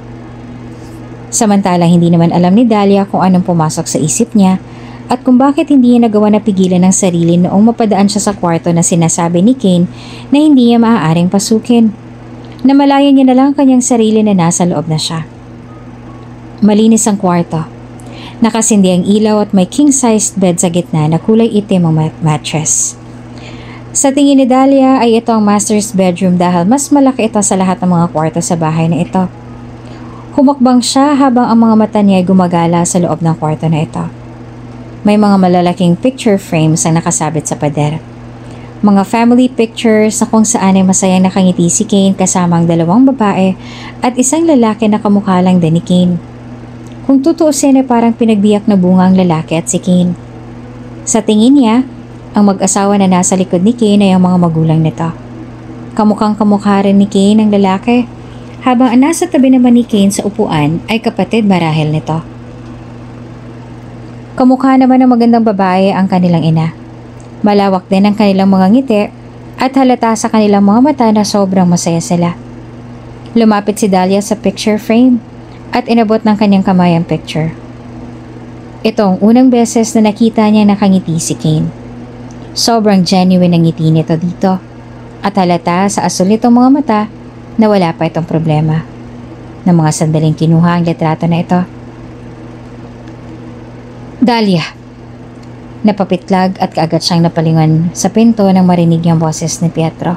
Samantalang hindi naman alam ni Dahlia kung anong pumasok sa isip niya at kung bakit hindi niya nagawa na pigilan ang sarili noong mapadaan siya sa kwarto na sinasabi ni Kane na hindi niya maaaring pasukin. Namalayan niya na lang ang kanyang sarili na nasa loob na siya. Malinis ang kwarto. Nakasindi ang ilaw at may king-sized bed sa gitna na kulay itim ang mat- mattress. Sa tingin ni Dahlia ay ito ang master's bedroom dahil mas malaki ito sa lahat ng mga kwarto sa bahay na ito. Humakbang siya habang ang mga mata niya ay gumagala sa loob ng kwarto na ito. May mga malalaking picture frames ang nakasabit sa pader. Mga family pictures na kung saan ay masayang nakangiti si Kane kasama ang dalawang babae at isang lalaki na kamukha lang din ni Kane. Kung tutuusin ay parang pinagbiyak na bunga ang lalaki at si Kane. Sa tingin niya, ang mag-asawa na nasa likod ni Kane ay ang mga magulang nito. Kamukhang kamukha rin ni Kane ang lalaki, habang ang nasa tabi naman ni Kane sa upuan ay kapatid marahil nito. Kamukha naman ng magandang babae ang kanilang ina. Malawak din ang kanilang mga ngiti at halata sa kanilang mga mata na sobrang masaya sila. Lumapit si Dahlia sa picture frame at inabot ng kanyang kamay ang picture. Ito ang unang beses na nakita niya nakangiti si Kane. Sobrang genuine ang ngiti nito dito at halata sa asul nitong mga mata na wala pa itong problema. Ng mga sandaling kinuha ang litrato na ito. Dahlia. Napapitlag at kaagad siyang napalingon sa pinto nang marinig niyang boses ni Pietro.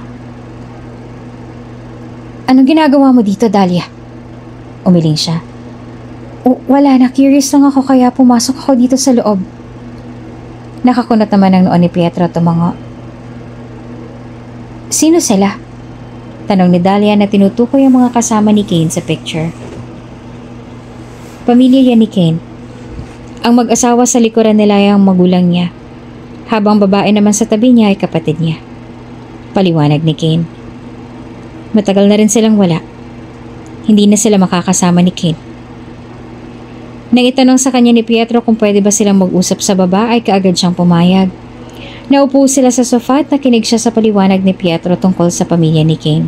Anong ginagawa mo dito, Dahlia? Umiling siya. O, wala na, curious lang ako kaya pumasok ako dito sa loob. Nakakunot naman ang noon ni Pietro tumango. Sino sila? Tanong ni Dahlia na tinutukoy ang mga kasama ni Kane sa picture. Pamilya yan ni Kane. Ang mag-asawa sa likuran nila ay ang magulang niya, habang babae naman sa tabi niya ay kapatid niya. Paliwanag ni Kane. Matagal na rin silang wala. Hindi na sila makakasama ni Kane. Nang itanong sa kanya ni Pietro kung pwede ba silang mag-usap sa baba ay kaagad siyang pumayag. Naupo sila sa sofa at nakinig siya sa paliwanag ni Pietro tungkol sa pamilya ni Kane.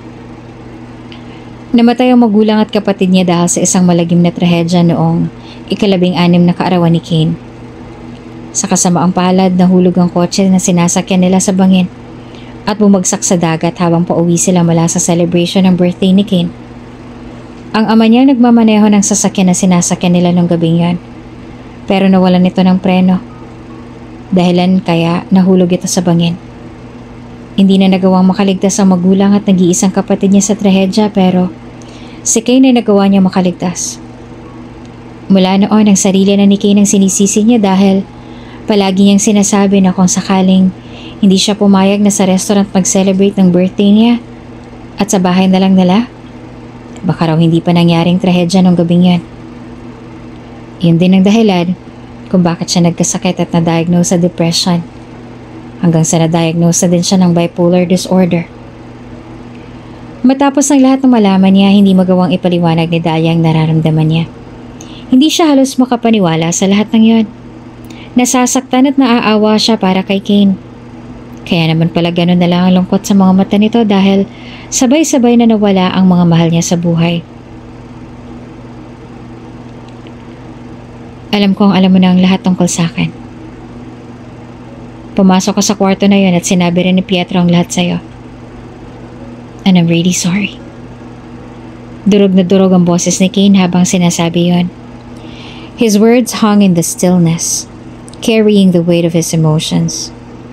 Namatay ang magulang at kapatid niya dahil sa isang malagim na trahedya noong ikalabing-anim na kaarawan ni Kane. Sa kasamaang palad, nahulog ang kotse na sinasakyan nila sa bangin at bumagsak sa dagat habang pauwi sila mula sa celebration ng birthday ni Kane. Ang ama niya nagmamaneho ng sasakyan na sinasakyan nila nung gabing yon, pero nawalan ito ng preno. Dahilan kaya nahulog ito sa bangin. Hindi na nagawang makaligtas ang magulang at nag-iisang kapatid niya sa trahedya pero si Kane ay nagawa niya makaligtas. Mula noon ang sarili na ni Kane ang sinisisi niya dahil palagi niyang sinasabi na kung sakaling hindi siya pumayag na sa restaurant mag-celebrate ng birthday niya at sa bahay na lang nila, baka raw hindi pa nangyaring trahedya nung gabing yan. Yun din ang dahilan kung bakit siya nagkasakit at na-diagnose sa depression. hanggang sa na-diagnose na din siya ng bipolar disorder. Matapos ng lahat ng malaman niya, hindi magawang ipaliwanag ni Dahlia ang nararamdaman niya. Hindi siya halos makapaniwala sa lahat ng yon. Nasasaktan at naaawa siya para kay Kane. Kaya naman pala ganun na lang ang lungkot sa mga mata nito dahil sabay-sabay na nawala ang mga mahal niya sa buhay. Alam kong alam mo na ang lahat tungkol sa akin. Pumasok ko sa kwarto na yon at sinabi rin ni Pietro ang lahat sa'yo. And I'm really sorry. Durog na durog ang boses ni Kane habang sinasabi yon. His words hung in the stillness, carrying the weight of his emotions.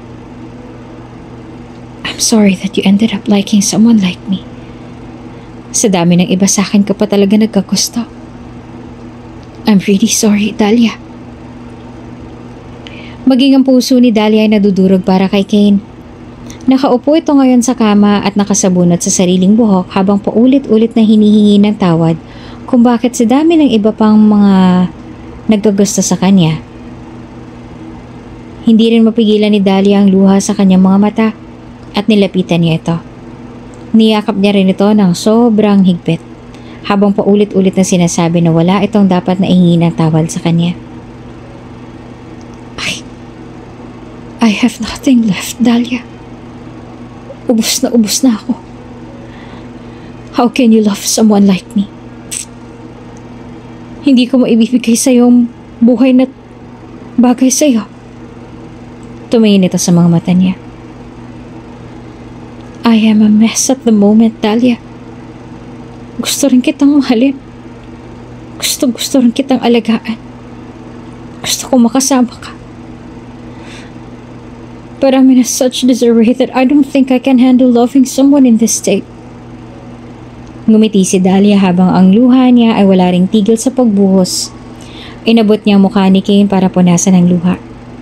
I'm sorry that you ended up liking someone like me. Sa dami ng iba sa akin ka pa talaga nagkagusto. I'm really sorry, Dahlia. Maging ang puso ni Dahlia ay nadudurog para kay Kane. Nakaupo ito ngayon sa kama at nakasabunot sa sariling buhok habang paulit-ulit na hinihingi ng tawad kung bakit sa dami ng iba pang mga nagkagusto sa kanya. Hindi rin mapigilan ni Dahlia ang luha sa kanyang mga mata at nilapitan niya ito. Niyakap niya rin ito ng sobrang higpit habang paulit-ulit na sinasabi na wala itong dapat na ihingi ng tawad sa kanya. I, I have nothing left, Dahlia. Ubus na ubus na ako. How can you love someone like me? Hindi ko maibibigay sa iyong buhay na bagay sa iyo. Tumingin ito sa mga mata niya. I am a mess at the moment, Dahlia. Gusto rin kitang mahalin. Gusto gusto rin kitang alagaan. Gusto ko makasama ka. But I'm in a such disarray that I don't think I can handle loving someone in this state. Ngumiti si Dahlia habang ang luha niya ay wala ring tigil sa pagbuhos. Inabot niya ang mukha ni Kane para punasan ang luha.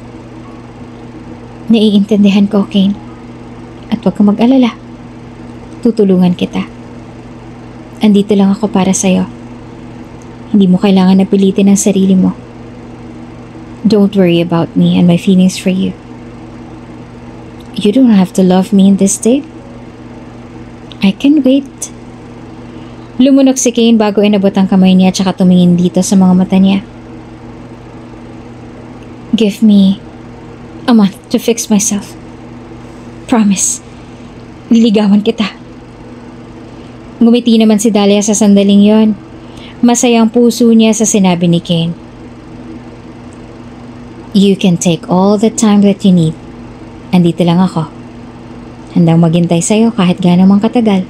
Naiintindihan ko, Kane. At huwag kang mag-alala. Tutulungan kita. Andito lang ako para sa'yo. Hindi mo kailangan na pilitin ang sarili mo. Don't worry about me and my feelings for you. You don't have to love me in this state. I can wait. Lumunok si Kane bago inabot ang kamay niya at saka tumingin dito sa mga mata niya. Give me a month to fix myself. Promise. Liligawan kita. Ngumiti naman si Dahlia sa sandaling yon. Masayang puso niya sa sinabi ni Kane. You can take all the time that you need. Andito lang ako. Handang maghintay sa'yo kahit gaano mang katagal.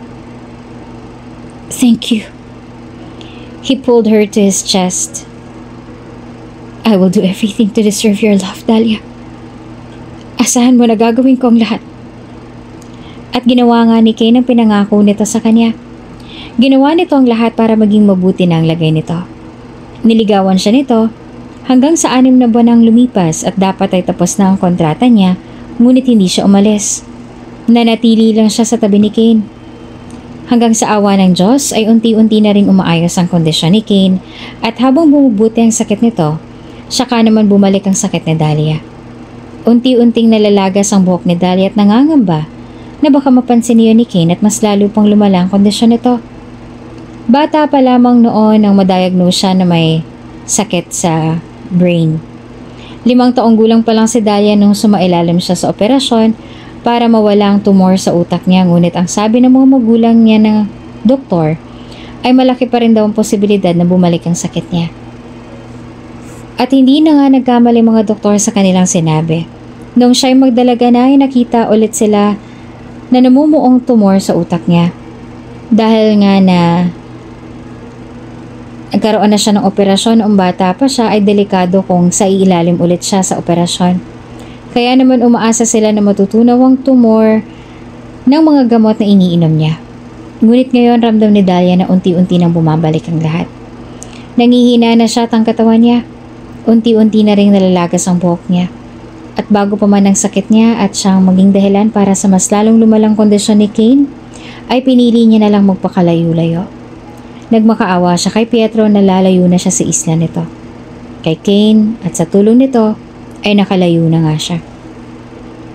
Thank you. He pulled her to his chest. I will do everything to deserve your love, Dahlia. Asahan mo na gagawin ko ang lahat. At ginawa nga ni Kane ang pinangako nito sa kanya. Ginawa nito ang lahat para maging mabuti na ang lagay nito. Niligawan siya nito hanggang sa anim na buwan ang lumipas at dapat ay tapos na ang kontrata niya, ngunit hindi siya umalis. Nanatili lang siya sa tabi ni Kane. Hanggang sa awa ng Diyos ay unti-unti na rin umaayos ang kondisyon ni Kane at habang bumubuti ang sakit nito, saka naman bumalik ang sakit ni Dahlia. Unti-unting nalalagas ang buhok ni Dahlia at nangangamba na baka mapansin niyo ni Kane at mas lalo pang lumala ang kondisyon nito. Bata pa lamang noon nang madiagnose siya na may sakit sa brain. Limang taong gulang pa lang si Dahlia nung sumailalim siya sa operasyon para mawala ang tumor sa utak niya, ngunit ang sabi ng mga magulang niya na doktor ay malaki pa rin daw ang posibilidad na bumalik ang sakit niya. At hindi na nga nagkamali mga doktor sa kanilang sinabi. Nung siya'y magdalaga na ay nakita ulit sila na namumuong tumor sa utak niya. Dahil nga na nagkaroon na siya ng operasyon noong bata pa siya, ay delikado kung sa ilalim ulit siya sa operasyon. Kaya naman umaasa sila na matutunaw ang tumor ng mga gamot na iniinom niya. Ngunit ngayon ramdam ni Dahlia na unti-unti nang bumabalik ang lahat. Nangihina na siya at ang katawan niya. Unti-unti na rin nalalagas ang buhok niya. At bago pa man ang sakit niya at siyang maging dahilan para sa mas lalong lumalang kondisyon ni Kane, ay pinili niya na lang magpakalayo-layo. Nagmakaawa siya kay Pietro na lalayo na siya sa isla nito. Kay Kane at sa tulong nito ay nakalayo na nga siya.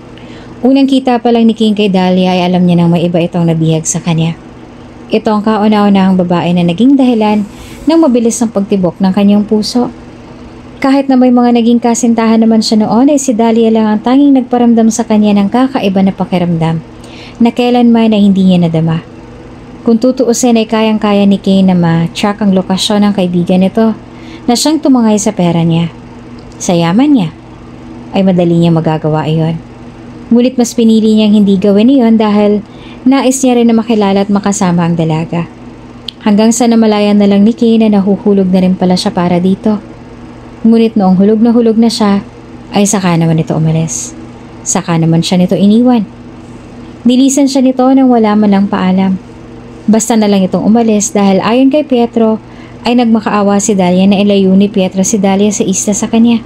Unang kita pa lang ni King kay Dahlia ay alam niya nang may iba itong nabihag sa kanya. Ito ang kauna-unahang babae na naging dahilan ng mabilis ng pagtibok ng kanyang puso. Kahit na may mga naging kasintahan naman siya noon ay si Dahlia lang ang tanging nagparamdam sa kanya ng kakaiba na pakiramdam na kailanman ay hindi niya nadama. Kung tutuusin ay kayang-kaya ni Kane na ma-track ang lokasyon ng kaibigan nito na siyang tumangay sa pera niya. Sa yaman niya ay madali niya magagawa iyon. Ngunit mas pinili niyang hindi gawin iyon dahil nais niya rin na makilala at makasama ang dalaga. Hanggang sa namalayan na lang ni Kane na nahuhulog na rin pala siya para dito. Ngunit noong hulog na hulog na siya, ay saka naman ito umalis. Saka naman siya nito iniwan. Nilisan siya nito nang wala man lang paalam. Basta na lang itong umalis dahil ayon kay Pietro ay nagmakaawa si Dahlia na ilayo ni Pietro si Dahlia sa isla sa kanya.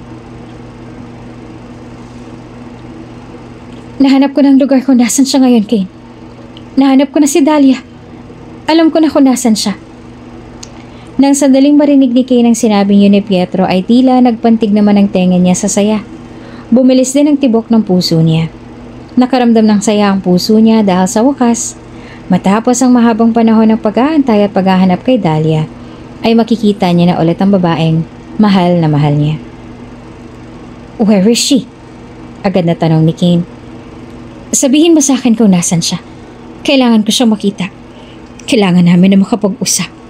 Nahanap ko ng lugar kung nasan siya ngayon, Kane. Nahanap ko na si Dahlia. Alam ko na kung nasan siya. Nang sandaling marinig ni Kane ang sinabing yun ni Pietro ay tila nagpantig naman ang tenga niya sa saya. Bumilis din ang tibok ng puso niya. Nakaramdam ng saya ang puso niya dahil sa wakas, matapos ang mahabang panahon ng pag-aantay at paghahanap kay Dahlia, ay makikita niya na ulit ang babaeng mahal na mahal niya. Where is she? Agad na tanong ni Kane. Sabihin mo sa akin kung nasan siya. Kailangan ko siyang makita. Kailangan namin na makapag-usap.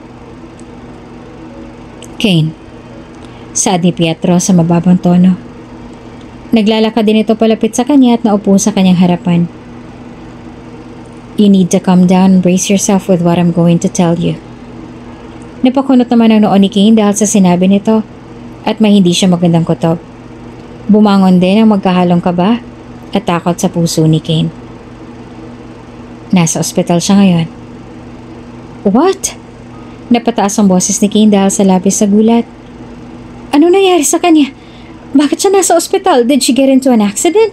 Kane, saad ni Pietro sa mababang tono. Naglalakad din ito palapit sa kanya at naupo sa kanyang harapan. You need to calm down and brace yourself with what I'm going to tell you. Napakunot naman ang noo ni Kane dahil sa sinabi nito at may hindi siya magandang kutob. Bumangon din ang magkahalong kaba at takot sa puso ni Kane. Nasa ospital siya ngayon. What? Napataas ang boses ni Kane dahil sa labis sa gulat. Ano nangyari sa kanya? Bakit siya nasa ospital? Did she get into an accident?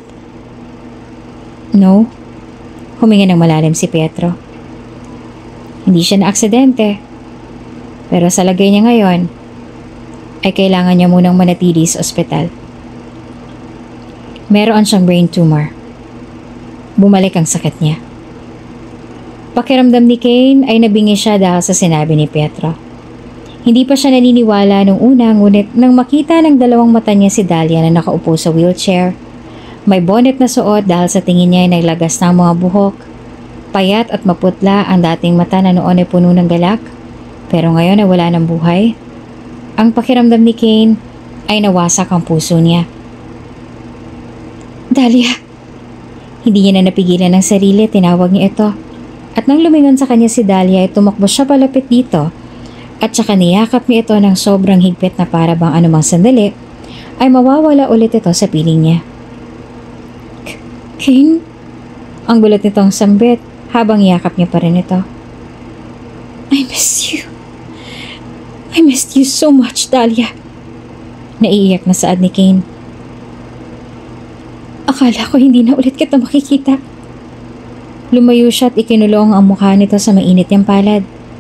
No. Huminga ng malalim si Pietro. Hindi siya na aksidente. Pero sa lagay niya ngayon, ay kailangan niya munang manatili sa ospital. Meron siyang brain tumor. Bumalik ang sakit niya. Pakiramdam ni Kane ay nabingi siya dahil sa sinabi ni Pietro. Hindi pa siya naniniwala nung una ngunit nang makita ng dalawang mata niya si Dahlia na nakaupo sa wheelchair. May bonnet na suot dahil sa tingin niya ay naglagas ng mga buhok. Payat at maputla ang dating mata na noon ay puno ng galak pero ngayon ay wala ng buhay. Ang pakiramdam ni Kane ay nawasak ang puso niya. Dahlia! Hindi niya na napigilan ng sarili, tinawag niya ito. At nang lumingon sa kanya si Dahlia ay tumakbo siya palapit dito at saka niyakap niya ito ng sobrang higpit na para bang anumang sandali ay mawawala ulit ito sa piling niya. Kane? Ang gulat nitong sambit habang yakap niya pa rin ito. I miss you. I missed you so much, Dahlia. Naiiyak na saad ni Kane. Akala ko hindi na ulit kita makikita. Lumayo siya at ikinulong ang mukha nito sa mainit niyang palad.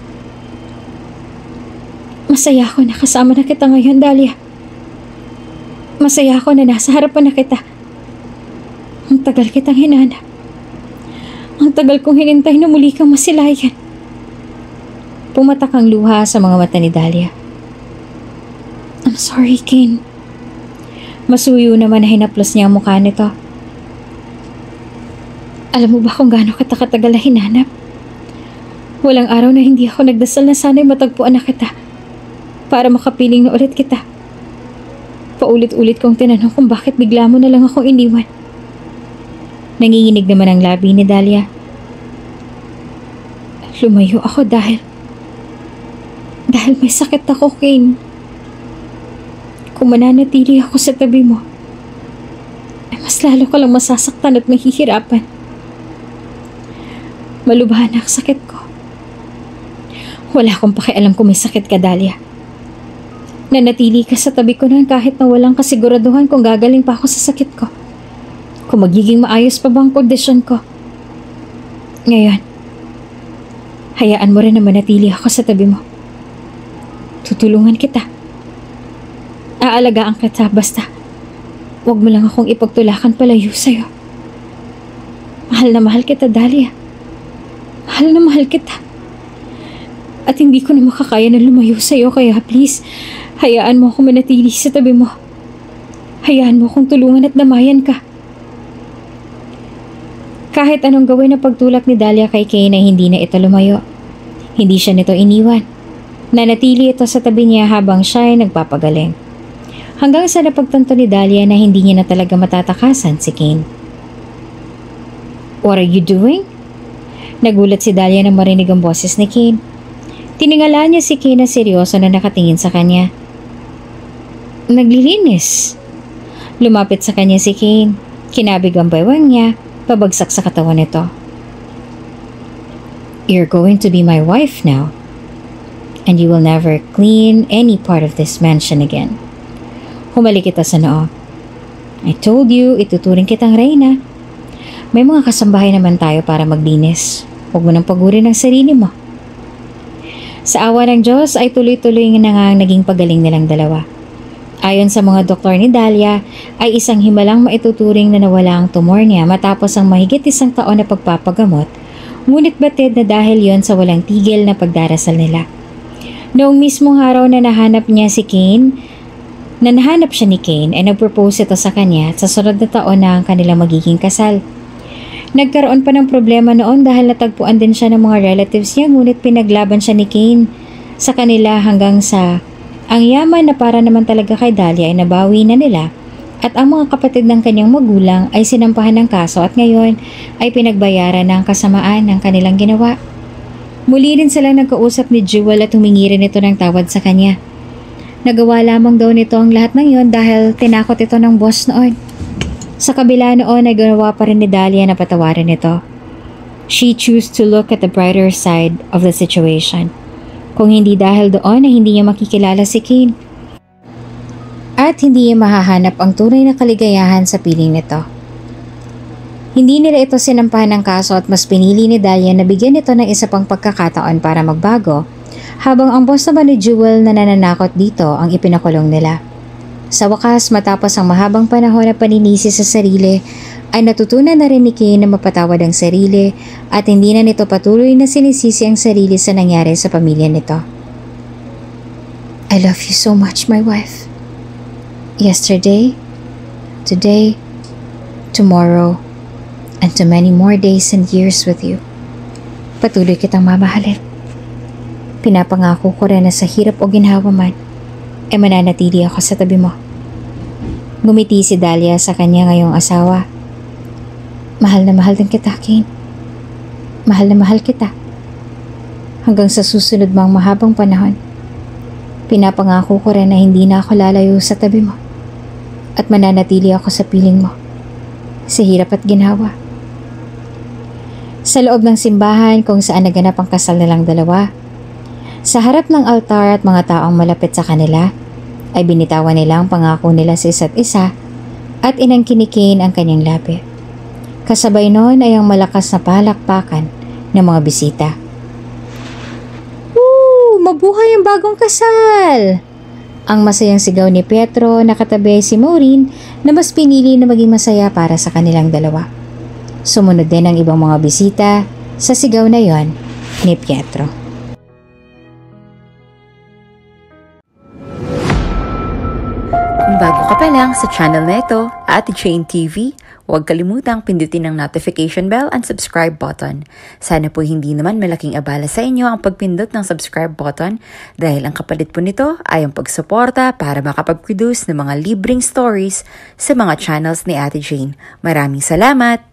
Masaya ako na kasama na kita ngayon, Dahlia. Masaya ako na nasa harapan na kita. Ang tagal kitang hinanap. Ang tagal kong hinintay na muli kang masilayan. Pumatak ang luha sa mga mata ni Dahlia. I'm sorry, Kane. Masuyo naman na hinaplos niya ang mukha nito. Alam mo ba kung gaano kita katagal na hinanap? Walang araw na hindi ako nagdasal na sana'y matagpuan na kita para makapiling na ulit kita. Paulit-ulit kong tinanong kung bakit bigla mo na lang akong iniwan. Nanginginig naman ang labi ni Dahlia. Lumayo ako dahil dahil may sakit ako, Kane. Kung mananatili ako sa tabi mo, ay mas lalo ka lang masasaktan at mahihirapan. Malubhan ang sakit ko. Wala akong pakialam kung may sakit ka, Dahlia. Nanatili ka sa tabi ko nun kahit na walang kasiguraduhan kung gagaling pa ako sa sakit ko. Kung magiging maayos pa bang kondisyon ko. Ngayon, hayaan mo rin na manatili ako sa tabi mo. Tutulungan kita. Aalagaan kita basta huwag mo lang akong ipagtulakan palayo sa'yo. Mahal na mahal kita, Dahlia. Mahal na mahal kita. At hindi ko na makakaya na lumayo sa'yo, kaya please, hayaan mo akong manatili sa tabi mo. Hayaan mo akong tulungan at damayan ka. Kahit anong gawin na pagtulak ni Dahlia kay Kane ay hindi na ito lumayo. Hindi siya nito iniwan. Nanatili ito sa tabi niya habang siya ay nagpapagaling. Hanggang sa napagtanto ni Dahlia na hindi niya na talaga matatakasan si Kane. What are you doing? Nagulat si Dahlia nang marinig ang boses ni Kane. Tiningalaan niya si Kane na seryoso na nakatingin sa kanya. Naglilinis. Lumapit sa kanya si Kane. Kinabig ang baywang niya. Pabagsak sa katawan nito. You're going to be my wife now, and you will never clean any part of this mansion again. Humalik kita sa noo. I told you, ituturing kitang reyna. May mga kasambahay naman tayo para maglinis. Huwag mo nang pagurin ang sarili mo. Sa awa ng Diyos ay tuloy-tuloy na nga naging pagaling nilang dalawa. Ayon sa mga doktor ni Dahlia, ay isang himalang maituturing na nawala ang tumor niya matapos ang mahigit isang taon na pagpapagamot, ngunit batid na dahil yon sa walang tigil na pagdarasal nila. Noong mismong araw na nahanap niya si Kane, na nahanap siya ni Kane ay nagpropose ito sa kanya at sa sunod na taon na ang kanilang magiging kasal. Nagkaroon pa ng problema noon dahil natagpuan din siya ng mga relatives niya ngunit pinaglaban siya ni Kane sa kanila hanggang sa ang yaman na para naman talaga kay Dahlia ay nabawi na nila at ang mga kapatid ng kanyang magulang ay sinampahan ng kaso at ngayon ay pinagbayaran ng kasamaan ng kanilang ginawa. Muli rin silang nagkausap ni Jewel at humingi rin ito ng tawad sa kanya. Nagawa lamang daw nito ang lahat ng yon dahil tinakot ito ng boss noon. Sa kabila noon ay ginawa pa rin ni Dahlia na patawarin ito. She chose to look at the brighter side of the situation. Kung hindi dahil doon ay hindi niya makikilala si Kane. At hindi niya mahahanap ang tunay na kaligayahan sa piling nito. Hindi nila ito sinampahan ng kaso at mas pinili ni Dahlia na bigyan ito ng isa pang pagkakataon para magbago, habang ang boss naman ni Jewel na nananakot dito ang ipinakulong nila. Sa wakas, matapos ang mahabang panahon na paninisi sa sarili, ay natutunan na rin ni Kane na mapatawad ang sarili at hindi na nito patuloy na sinisisi ang sarili sa nangyari sa pamilya nito. I love you so much, my wife. Yesterday, today, tomorrow, and to many more days and years with you. Patuloy kitang mamahalin. Pinapangako ko rin na sa hirap o ginhawa man, ay mananatili ako sa tabi mo. Ngumiti si Dahlia sa kanya ngayong asawa. Mahal na mahal din kita, Kane. Mahal na mahal kita. Hanggang sa susunod mang mahabang panahon, pinapangako ko rin na hindi na ako lalayo sa tabi mo at mananatili ako sa piling mo, sa hirap at ginhawa. Sa loob ng simbahan kung saan naganap ang kasal nilang dalawa, sa harap ng altar at mga taong malapit sa kanila, ay binitawan nila ang pangako nila sa isa't isa at inangkin ni Kane ang kanyang labi. Kasabay noon ay ang malakas na palakpakan ng mga bisita. Woo! Mabuhay ang bagong kasal! Ang masayang sigaw ni Pietro na katabi si Maureen na mas pinili na maging masaya para sa kanilang dalawa. Sumunod din ang ibang mga bisita sa sigaw na yon ni Pietro. Kung bago ka pa lang sa channel na ito, Ate Jane T V, huwag kalimutang pindutin ang notification bell and subscribe button. Sana po hindi naman malaking abala sa inyo ang pagpindot ng subscribe button dahil ang kapalit po nito ay ang pagsuporta para makapag-produce ng mga libreng stories sa mga channels ni Ate Jane. Maraming salamat!